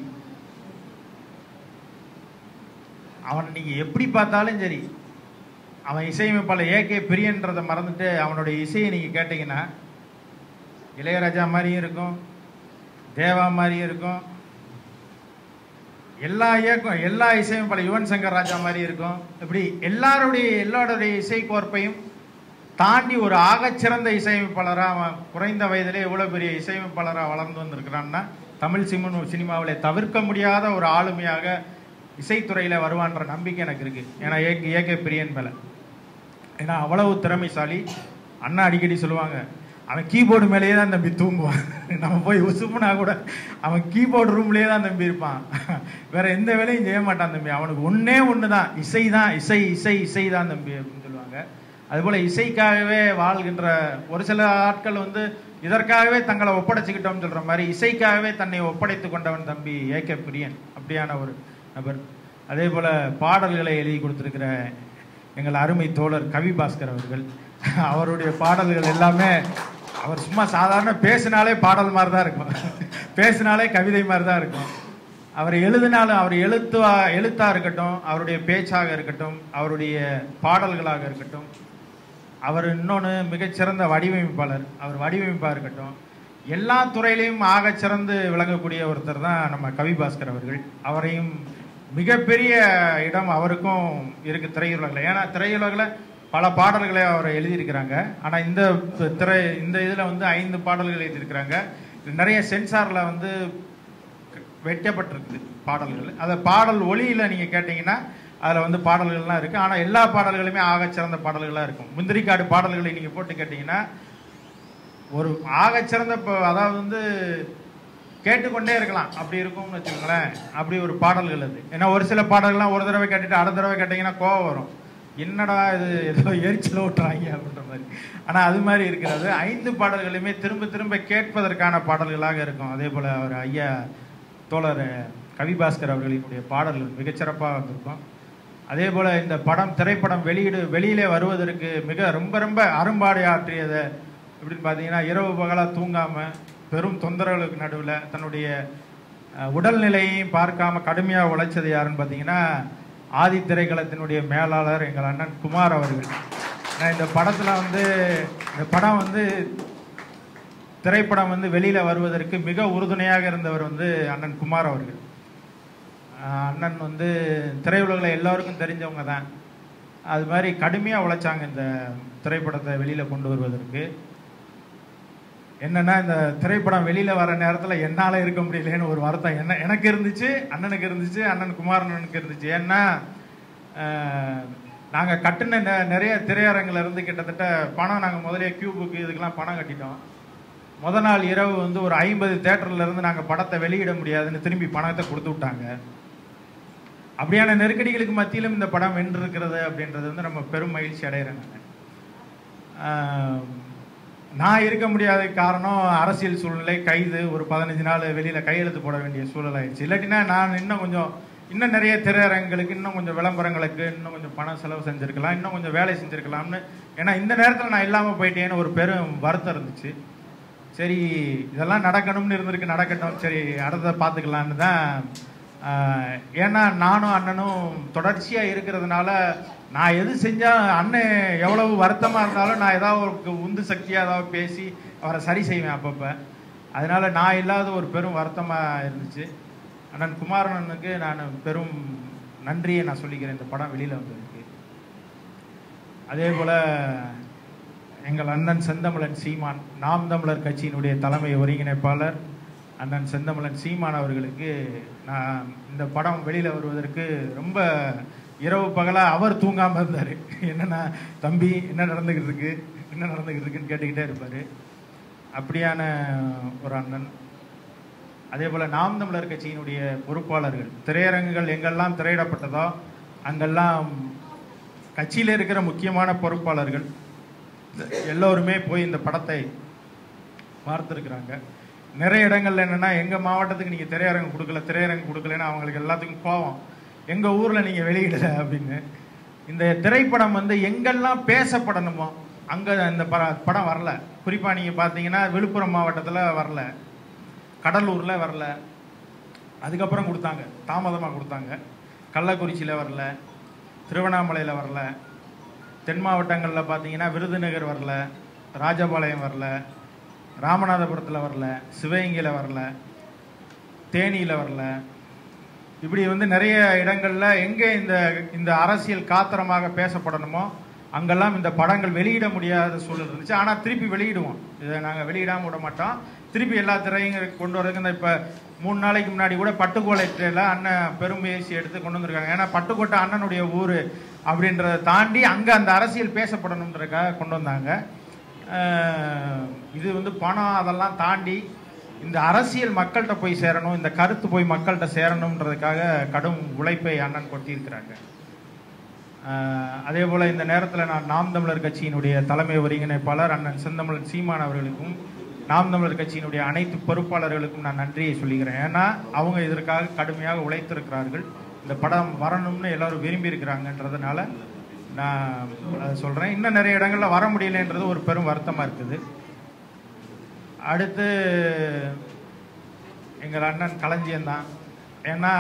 அவன் நீங்கள் எப்படி பார்த்தாலும் சரி, அவன் இசையமைப்பாளர் ஏகே பிரியன்றதை மறந்துட்டு அவனுடைய இசையை நீங்கள் கேட்டிங்கன்னா இளையராஜா மாதிரியும் இருக்கும், தேவா மாதிரியும் இருக்கும், எல்லா இசையமைப்பாளர் யுவன் சங்கர் ராஜா மாதிரி இருக்கும். இப்படி எல்லாருடைய இசை கோர்ப்பையும் தாண்டி ஒரு ஆகச்சிறந்த இசையமைப்பாளராக அவன் குறைந்த வயதிலே இவ்வளோ பெரிய இசையமைப்பாளராக வளர்ந்து வந்திருக்கிறான்னா தமிழ் சினிமாவிலே தவிர்க்க முடியாத ஒரு ஆளுமையாக இசைத்துறையில் வருவான்ற நம்பிக்கை எனக்கு இருக்குது. ஏன்னா ஏகே பிரியன் மேலே, ஏன்னா அவ்வளவு திறமைசாலி. அண்ணா அடிக்கடி சொல்லுவாங்க, அவன் கீபோர்டு மேலேயே தான் தம்பி தூங்குவான். நம்ம போய் உசுப்புனா கூட அவன் கீபோர்டு ரூம்லேயே தான் தம்பி இருப்பான், வேற எந்த வேலையும் செய்ய மாட்டான் தம்பி. அவனுக்கு ஒன்று தான், இசை தான், இசை தான் தம்பி அப்படின்னு சொல்லுவாங்க. அதுபோல் இசைக்காகவே வாழ்கின்ற ஒரு சில ஆட்கள் வந்து இதற்காகவே தங்களை ஒப்படைச்சிக்கிட்டோம்னு சொல்கிற மாதிரி இசைக்காகவே தன்னை ஒப்படைத்து கொண்டவன் தம்பி ஏகே பிரியன், அப்படியான ஒரு நபர். அதே போல் பாடல்களை எழுதி கொடுத்துருக்கிற எங்கள் அருமை தோழர் கவி பாஸ்கர் அவர்கள், அவருடைய பாடல்கள் எல்லாமே அவர் சும்மா சாதாரண பேசினாலே பாடல் மாதிரி தான் இருக்கும், பேசினாலே கவிதை மாதிரி தான் இருக்கும். அவர் எழுதினாலும் அவர் எழுத்தாக இருக்கட்டும், அவருடைய பேச்சாக இருக்கட்டும், அவருடைய பாடல்களாக இருக்கட்டும், அவர் இன்னொன்று மிகச்சிறந்த வடிவமைப்பாளர். அவர் வடிவமைப்பாக இருக்கட்டும், எல்லா துறையிலையும் ஆக சிறந்து விளங்கக்கூடிய ஒருத்தர் தான் நம்ம கவி பாஸ்கர் அவர்கள். அவரையும் மிகப்பெரிய இடம் அவருக்கும் இருக்கு திரையுலகில். ஏன்னா திரையுலகில் பல பாடல்களை அவர் எழுதியிருக்கிறாங்க. ஆனால் இந்த இதில் வந்து 5 பாடல்கள் எழுதியிருக்கிறாங்க. நிறைய சென்சாரில் வந்து வைக்கப்பட்டிருக்குது பாடல்கள். அதை பாடல் ஒளியில் நீங்கள் கேட்டிங்கன்னா அதில் வந்து பாடல்கள்லாம் இருக்குது. ஆனால் எல்லா பாடல்களுமே ஆகச்சிறந்த பாடல்களாக இருக்கும். முந்திரிக்காடு பாடல்களை நீங்கள் போட்டு கேட்டிங்கன்னா ஒரு ஆகச்சிறந்த, அதாவது வந்து கேட்டுக்கொண்டே இருக்கலாம் அப்படி இருக்கும்னு வச்சுக்கோங்களேன். அப்படி ஒரு பாடல்கள் அது. ஏன்னா ஒரு சில பாடல்கள்லாம் ஒரு தடவை கேட்டுட்டு அடுத்த தடவை கேட்டிங்கன்னா கோவம் வரும், என்னடா இது ஏதோ எரிச்சல் ஓட்டுறாங்க அப்படின்ற மாதிரி. ஆனால் அது மாதிரி இருக்கிறது 5 பாடல்களுமே திரும்ப திரும்ப கேட்பதற்கான பாடல்களாக இருக்கும். அதே போல் அவர் ஐயா தோழர் கவி பாஸ்கர் அவர்களினுடைய பாடல்கள் மிகச்சிறப்பாக வந்திருக்கும். அதே போல் இந்த திரைப்படம் வெளியிலே வருவதற்கு ரொம்ப ரொம்ப அரும்பாடு ஆற்றியதை எப்படின்னு பார்த்தீங்கன்னா, இரவு பகலாக தூங்காமல் பெரும் தொந்தரவுகளுக்கு நடுவில் தன்னுடைய உடல்நிலையையும் பார்க்காம கடுமையாக உழைச்சது யாருன்னு பார்த்தீங்கன்னா, ஆதி திரைக்களத்தினுடைய மேலாளர் எங்கள் அண்ணன் குமார் அவர்கள். இந்த படத்தில் வந்து திரைப்படம் வந்து வெளியில் வருவதற்கு மிக உறுதுணையாக இருந்தவர் வந்து அண்ணன் குமார் அவர்கள். அண்ணன் வந்து திரையுலகில் எல்லோருக்கும் தெரிஞ்சவங்க தான். அது மாதிரி கடுமையாக உழைச்சாங்க இந்த திரைப்படத்தை வெளியில் கொண்டு வருவதற்கு. என்னன்னா, இந்த திரைப்படம் வெளியில் வர நேரத்தில் என்னால் இருக்க முடியலன்னு ஒரு வருத்தம் எனக்கு இருந்துச்சு, அண்ணனுக்கு இருந்துச்சு, அண்ணன் குமாரண்ணனுக்கு இருந்துச்சு. ஏன்னா நாங்கள் கட்டின நிறைய திரையரங்கில் இருந்து கிட்டத்தட்ட பணம் நாங்கள் முதலே கியூபுக்கு இதுக்கெல்லாம் பணம் கட்டிட்டோம். முதல் நாள் இரவு வந்து ஒரு 50 தேட்டரில் இருந்து நாங்கள் படத்தை வெளியிட முடியாதுன்னு திரும்பி பணத்தை கொடுத்து விட்டாங்க. அப்படியான நெருக்கடிகளுக்கு மத்தியிலும் இந்த படம் வென்றிருக்கிறது அப்படின்றது வந்து நம்ம பெரும் மகிழ்ச்சி அடைகிறேன். நான் இருக்க முடியாத காரணம் அரசியல் சூழ்நிலை, கைது, ஒரு 15 நாள் வெளியில் கையெழுத்து போட வேண்டிய சூழல் ஆயிடுச்சு. இல்லாட்டினா நான் இன்னும் நிறைய திரையரங்குகளுக்கு, இன்னும் கொஞ்சம் விளம்பரங்களுக்கு இன்னும் கொஞ்சம் பணம் செலவு செஞ்சுருக்கலாம், இன்னும் கொஞ்சம் வேலை செஞ்சுருக்கலாம்னு. ஏன்னா இந்த நேரத்தில் நான் இல்லாமல் போயிட்டேன்னு ஒரு பெரும் வருத்தம் இருந்துச்சு. சரி, இதெல்லாம் நடக்கணும்னு இருந்திருக்கு, நடக்கட்டும், சரி அடுத்ததை பார்த்துக்கலான்னு தான். ஏன்னா நானும் அண்ணனும் தொடர்ச்சியாக இருக்கிறதுனால நான் எது செஞ்சால் அண்ணன் எவ்வளவு வருத்தமாக இருந்தாலும் நான் ஏதாவது ஒரு உந்து சக்தியாக ஏதாவது பேசி அவரை சரி செய்வேன் அப்பப்போ. அதனால நான் இல்லாத ஒரு பெரும் வருத்தமாக இருந்துச்சு. அண்ணன் குமாரண்ணனுக்கு நான் பெரும் நன்றியை நான் சொல்லிக்கிறேன் இந்த படம் வெளியில் வந்ததுக்கு. அதே போல் எங்கள் அண்ணன் செந்தமிழன் சீமான், நாம் தமிழர் கட்சியினுடைய தலைமை ஒருங்கிணைப்பாளர் அண்ணன் செந்தமிழன் சீமான் அவர்களுக்கு நான் இந்த படம் வெளியில் வருவதற்கு ரொம்ப இரவு பகலாக அவர் தூங்காமல் இருந்தார். என்னென்னா, தம்பி என்ன நடந்துக்கிட்டு இருக்குன்னு கேட்டுக்கிட்டே இருப்பார். அப்படியான ஒரு அண்ணன். அதே போல் நாம் தமிழர் கட்சியினுடைய பொறுப்பாளர்கள், திரையரங்குகள் எங்கெல்லாம் திரையிடப்பட்டதோ அங்கெல்லாம் கட்சியில் இருக்கிற முக்கியமான பொறுப்பாளர்கள் எல்லோருமே போய் இந்த படத்தை பார்த்துருக்குறாங்க. நிறைய இடங்கள்ல என்னென்னா, எங்கள் மாவட்டத்துக்கு நீங்கள் திரையரங்கு கொடுக்கலன்னா அவங்களுக்கு எல்லாத்துக்கும் கோவம், எங்கள் ஊரில் நீங்கள் வெளியிடலை அப்படின்னு. இந்த திரைப்படம் வந்து எங்கெல்லாம் பேசப்படணுமோ அங்கே இந்த படம் வரல. குறிப்பாக நீங்கள் பார்த்தீங்கன்னா விழுப்புரம் மாவட்டத்தில் வரல, கடலூரில் வரல, அதுக்கப்புறம் கொடுத்தாங்க, தாமதமாக கொடுத்தாங்க. கள்ளக்குறிச்சியில் வரல, திருவண்ணாமலையில் வரல, தென் மாவட்டங்களில் பார்த்தீங்கன்னா விருதுநகர் வரல, ராஜபாளையம் வரல, ராமநாதபுரத்தில் வரல, சிவகங்கையில் வரல, தேனியில் வரல. இப்படி வந்து நிறைய இடங்களில் எங்கே இந்த அரசியல் காத்திரமாக பேசப்படணுமோ அங்கெல்லாம் இந்த படங்கள் வெளியிட முடியாத சூழல் இருந்துச்சு. ஆனால் திருப்பி வெளியிடுவோம். இதை நாங்கள் வெளியிடாமல் விட மாட்டோம். திருப்பி எல்லா திரையும் கொண்டு வரதுக்கு இந்த இப்போ 3 நாளைக்கு முன்னாடி கூட பட்டுக்கோட்டையில் அண்ணன் பெருமுயற்சி எடுத்து கொண்டு வந்திருக்காங்க. ஏன்னா பட்டுக்கோட்டை அண்ணனுடைய ஊர் அப்படின்றத தாண்டி அங்கே அந்த அரசியல் பேசப்படணுன்றதுக்காக கொண்டு வந்தாங்க. இது வந்து பணம் அதெல்லாம் தாண்டி இந்த அரசியல் மக்கள்கிட்ட போய் சேரணும், இந்த கருத்து போய் மக்கள்கிட்ட சேரணுன்றதுக்காக கடும் உழைப்பை அண்ணன் கொட்டியிருக்கிறாங்க. அதே போல் இந்த நேரத்தில் நான் நாம் தமிழர் கட்சியினுடைய தலைமை ஒருங்கிணைப்பாளர் அண்ணன் செந்தமிழன் சீமான் அவர்களுக்கும் நாம் தமிழர் கட்சியினுடைய அனைத்து பொறுப்பாளர்களுக்கும் நான் நன்றியை சொல்லிக்கிறேன். ஏன்னா அவங்க இதற்காக கடுமையாக உழைத்திருக்கிறார்கள். இந்த படம் வரணும்னு எல்லாரும் விரும்பி இருக்கிறாங்கன்றதுனால நான் அதை சொல்கிறேன். இன்னும் நிறைய இடங்களில் வர முடியலைன்றது ஒரு பெரும் வருத்தமாக இருக்குது. அடுத்து எங்கள் அண்ணன் களஞ்சியம் தான். ஏன்னா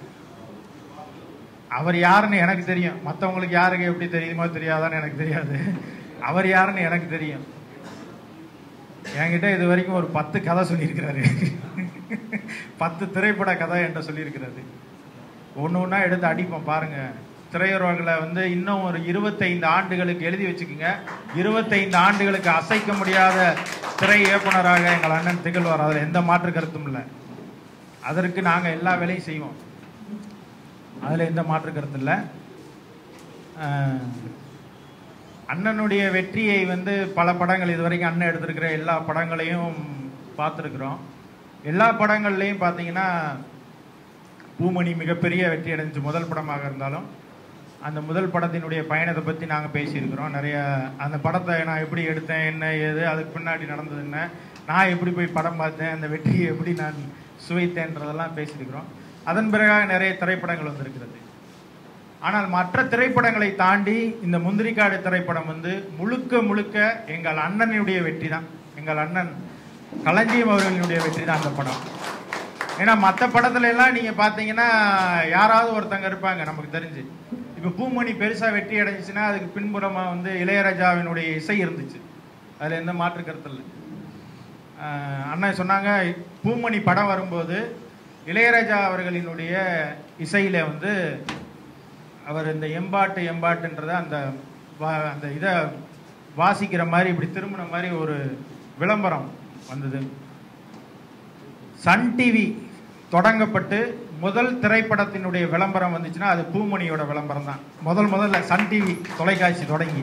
அவர் யாருன்னு எனக்கு தெரியும், மற்றவங்களுக்கு யாருக்கு எப்படி தெரியுமோ தெரியாதான்னு எனக்கு தெரியாது. அவர் யாருன்னு எனக்கு தெரியும். என்கிட்ட இது வரைக்கும் ஒரு 10 கதை சொல்லியிருக்கிறாரு. 10 திரைப்பட கதை என்கிட்ட சொல்லியிருக்கிறாரு. ஒன்று ஒன்றா எடுத்து அடிப்போம் பாருங்க. திரையுறவுகளை வந்து இன்னும் ஒரு 25 ஆண்டுகளுக்கு எழுதி வச்சுக்கோங்க. 25 ஆண்டுகளுக்கு அசைக்க முடியாத திரை இயக்குனராக எங்கள் அண்ணன் திகழ்வார். அதில் எந்த மாற்று கருத்தும் இல்லை. அதற்கு நாங்கள் எல்லா வேலையும் செய்வோம். அதில் எந்த மாற்று கருத்து இல்லை. அண்ணனுடைய வெற்றியை வந்து பல படங்கள் இதுவரைக்கும் அண்ணன் எடுத்திருக்கிற எல்லா படங்களையும் பார்த்துருக்குறோம். எல்லா படங்கள்லையும் பார்த்தீங்கன்னா பூமணி மிகப்பெரிய வெற்றி அடைஞ்சு முதல் படமாக இருந்தாலும் அந்த முதல் படத்தினுடைய பயணத்தை பற்றி நாங்கள் பேசியிருக்கிறோம். நிறைய அந்த படத்தை நான் எப்படி எடுத்தேன், என்ன ஏது, அதுக்கு பின்னாடி நடந்தது என்ன, நான் எப்படி போய் படம் பார்த்தேன், அந்த வெற்றியை எப்படி நான் சுவைத்தேன்றதெல்லாம் பேசியிருக்கிறோம். அதன் பிறகாக நிறைய திரைப்படங்கள் வந்திருக்கிறது. ஆனால் மற்ற திரைப்படங்களை தாண்டி இந்த முந்திரிக்காடு திரைப்படம் வந்து முழுக்க முழுக்க எங்கள் அண்ணனுடைய வெற்றி தான். எங்கள் அண்ணன் களஞ்சியம் அவர்களினுடைய வெற்றி தான் அந்த படம். ஏன்னா மற்ற படத்துல எல்லாம் நீங்க பாத்தீங்கன்னா யாராவது ஒருத்தங்க இருப்பாங்க நமக்கு தெரிஞ்சு. இப்ப பூமணி பெருசா வெற்றி அடைஞ்சிச்சுன்னா அதுக்கு பின்புறமா வந்து இளையராஜாவினுடைய இசை இருந்துச்சு. அதுல எந்த மாற்று கருத்து இல்லை. அண்ணன் சொன்னாங்க பூமணி படம் வரும்போது இளையராஜா அவர்களினுடைய இசையில வந்து அவர் இந்த எம்பாட்டுன்றத அந்த இதை வாசிக்கிற மாதிரி இப்படி திரும்பின மாதிரி ஒரு விளம்பரம் வந்தது. சன் டிவி தொடங்கப்பட்டு முதல் திரைப்படத்தினுடைய விளம்பரம் வந்துச்சுன்னா அது பூமணியோட விளம்பரம் தான். முதல்ல சன் டிவி தொலைக்காட்சி தொடங்கி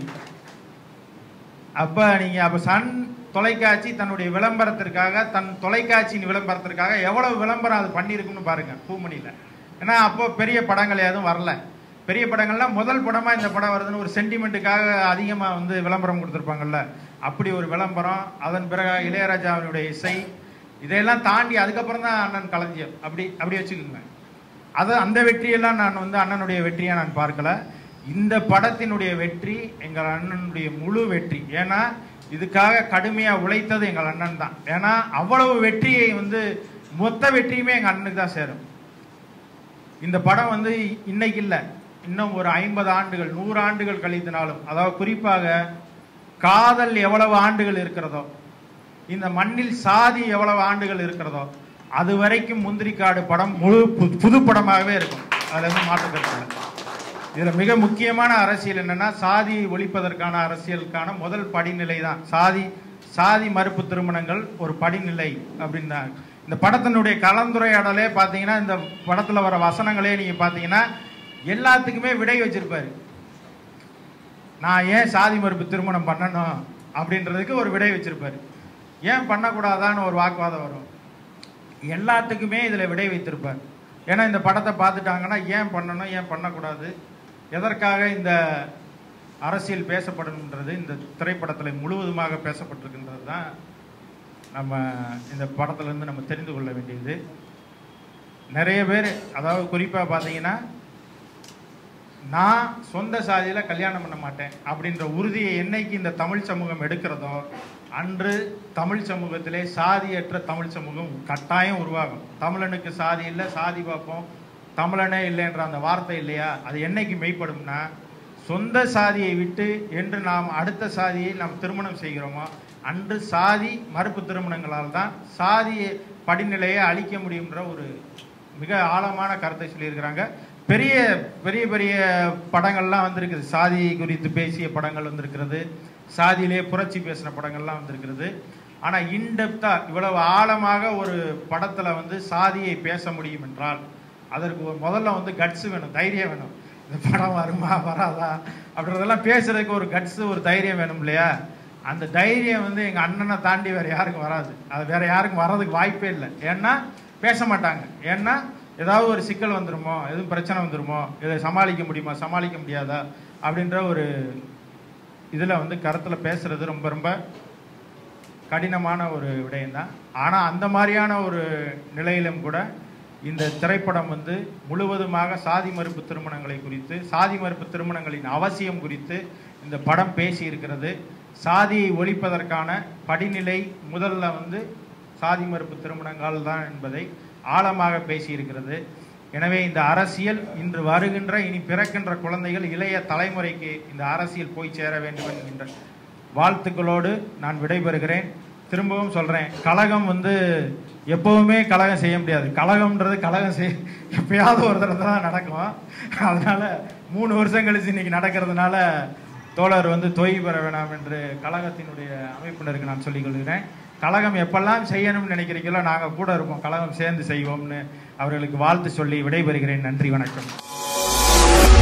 அப்ப சன் தொலைக்காட்சி தன்னுடைய விளம்பரத்திற்காக, தன் தொலைக்காட்சியின் விளம்பரத்திற்காக எவ்வளவு விளம்பரம் அது பண்ணியிருக்குன்னு பாருங்க பூமணியில. ஏன்னா அப்போ பெரிய படங்கள் எதுவும் வரல. பெரிய படங்கள்லாம் முதல் படமா இந்த படம் வருதுன்னு ஒரு சென்டிமெண்ட்டுக்காக அதிகமா வந்து விளம்பரம் கொடுத்துருப்பாங்கல்ல, அப்படி ஒரு விளம்பரம். அதன் பிறகு இளையராஜாவினுடைய இசை, இதையெல்லாம் தாண்டி அதுக்கப்புறம் தான் அண்ணன் களஞ்சியம். அப்படி வச்சுக்கோங்க. அந்த வெற்றியெல்லாம் நான் வந்து அண்ணனுடைய வெற்றியா நான் பார்க்கல. இந்த படத்தினுடைய வெற்றி எங்கள் அண்ணனுடைய முழு வெற்றி. ஏன்னா இதுக்காக கடுமையா உழைத்தது எங்கள் அண்ணன் தான். ஏன்னா அவ்வளவு வெற்றியை வந்து மொத்த வெற்றியுமே எங்க அண்ணனுக்கு தான் சேரும். இந்த படம் வந்து இன்னைக்கு இல்லை, இன்னும் ஒரு 50 ஆண்டுகள் 100 ஆண்டுகள் கழித்தினாலும், அதாவது குறிப்பாக காதல் எவ்வளவு ஆண்டுகள் இருக்கிறதோ, இந்த மண்ணில் சாதி எவ்வளவு ஆண்டுகள் இருக்கிறதோ, அது வரைக்கும் முந்திரிக்காடு படம் முழு புது படமாகவே இருக்கும். அதுல இருந்து மாற்றுக்கிறது. இதுல மிக முக்கியமான அரசியல் என்னன்னா, சாதி ஒழிப்பதற்கான அரசியலுக்கான முதல் படிநிலை தான் சாதி மறுப்பு திருமணங்கள் ஒரு படிநிலை அப்படின்னா. இந்த படத்தினுடைய கலந்துரையாடலே பார்த்தீங்கன்னா, இந்த படத்துல வர வசனங்களே நீங்க பார்த்தீங்கன்னா எல்லாத்துக்குமே விடை வச்சிருப்பாரு. நான் ஏன் சாதி மறுப்பு திருமணம் பண்ணணும் அப்படின்றதுக்கு ஒரு விடை வச்சிருப்பாரு. ஏன் பண்ணக்கூடாதான்னு ஒரு வாக்குவாதம் வரும். எல்லாத்துக்குமே இதுல விடை வைத்திருப்பார். ஏன்னா இந்த படத்தை பார்த்துட்டாங்கன்னா ஏன் பண்ணணும், ஏன் பண்ணக்கூடாது, எதற்காக இந்த அரசியல் பேசப்படணுன்றது இந்த திரைப்படத்தில் முழுவதுமாக பேசப்பட்டிருக்கின்றது தான் நம்ம இந்த படத்திலிருந்து நம்ம தெரிந்து கொள்ள வேண்டியது. நிறைய பேர், அதாவது குறிப்பாக பார்த்தீங்கன்னா, நான் சொந்த சாதியில் கல்யாணம் பண்ண மாட்டேன் அப்படின்ற உறுதியை என்னைக்கு இந்த தமிழ் சமூகம் எடுக்கிறதோ அன்று தமிழ் சமூகத்திலே சாதியற்ற தமிழ் சமூகம் கட்டாயம் உருவாகும். தமிழனுக்கு சாதி இல்லை, சாதி பார்ப்போம், தமிழனே இல்லைன்ற அந்த வார்த்தை இல்லையா, அது என்னைக்கு மெய்ப்படும்னா, சொந்த சாதியை விட்டு என்று நாம் அடுத்த சாதியை நாம் திருமணம் செய்கிறோமோ அன்று சாதி மறுப்பு திருமணங்களால் தான் சாதியை படிநிலையை அழிக்க முடியுன்ற ஒரு மிக ஆழமான கருத்தை சொல்லியிருக்கிறாங்க. பெரிய பெரிய பெரிய படங்கள்லாம் வந்திருக்குது. சாதி குறித்து பேசிய படங்கள் வந்திருக்கிறது, சாதியிலே புரட்சி பேசின படங்கள்லாம் வந்திருக்கிறது. ஆனால் இன்டெப்தா இவ்வளவு ஆழமாக ஒரு படத்தில் வந்து சாதியை பேச முடியும் என்றால் அதற்கு முதல்ல வந்து கட்ஸ் வேணும், தைரியம் வேணும். இந்த படம் வருமா வராதா அப்படின்றதெல்லாம் பேசுறதுக்கு ஒரு கட்ஸ், ஒரு தைரியம் வேணும் இல்லையா? அந்த தைரியம் வந்து எங்கள் அண்ணனை தாண்டி வேறு யாருக்கும் வராது. அது வேறு யாருக்கும் வர்றதுக்கு வாய்ப்பே இல்லை. ஏன்னா பேச மாட்டாங்க. ஏன்னா ஏதாவது ஒரு சிக்கல் வந்துருமோ, எதுவும் பிரச்சனை வந்துருமோ, இதை சமாளிக்க முடியுமா சமாளிக்க முடியாதா அப்படின்ற ஒரு இதில் வந்து கருத்தில் பேசுறது ரொம்ப ரொம்ப கடினமான ஒரு விடயம்தான். ஆனால் அந்த மாதிரியான ஒரு நிலையிலும் கூட இந்த திரைப்படம் வந்து முழுவதுமாக சாதி மறுப்பு திருமணங்களை குறித்து, சாதி மறுப்பு திருமணங்களின் அவசியம் குறித்து இந்த படம் பேசி இருக்கிறது. சாதியை ஒழிப்பதற்கான படிநிலை முதல்ல வந்து சாதி மறுப்பு திருமணங்கள் தான் என்பதை ஆழமாக பேசியிருக்கிறது. எனவே இந்த அரசியல் இன்று வருகின்ற இனி பிறக்கின்ற குழந்தைகள், இளைய தலைமுறைக்கு இந்த அரசியல் போய் சேர வேண்டும் என்கின்ற வாழ்த்துக்களோடு நான் விடைபெறுகிறேன். திரும்பவும் சொல்கிறேன், கழகம் வந்து எப்போவுமே கழகம் செய்ய முடியாது. கழகம்ன்றது கழகம் எப்பயாவது ஒரு தடவை தான் நடக்கும். அதனால 3 வருஷம் கழிச்சு இன்னைக்கு நடக்கிறதுனால தோழர் வந்து தொய்வு பெற வேணாம் என்று கழகத்தினுடைய அமைப்பினருக்கு நான் சொல்லிக் கொள்கிறேன். கழகம் எப்பெல்லாம் செய்யணும்னு நினைக்கிறீங்களோ நாங்கள் கூட இருப்போம், கழகம் சேர்ந்து செய்வோம்னு அவர்களுக்கு வாழ்த்து சொல்லி விடைபெறுகிறேன். நன்றி, வணக்கம்.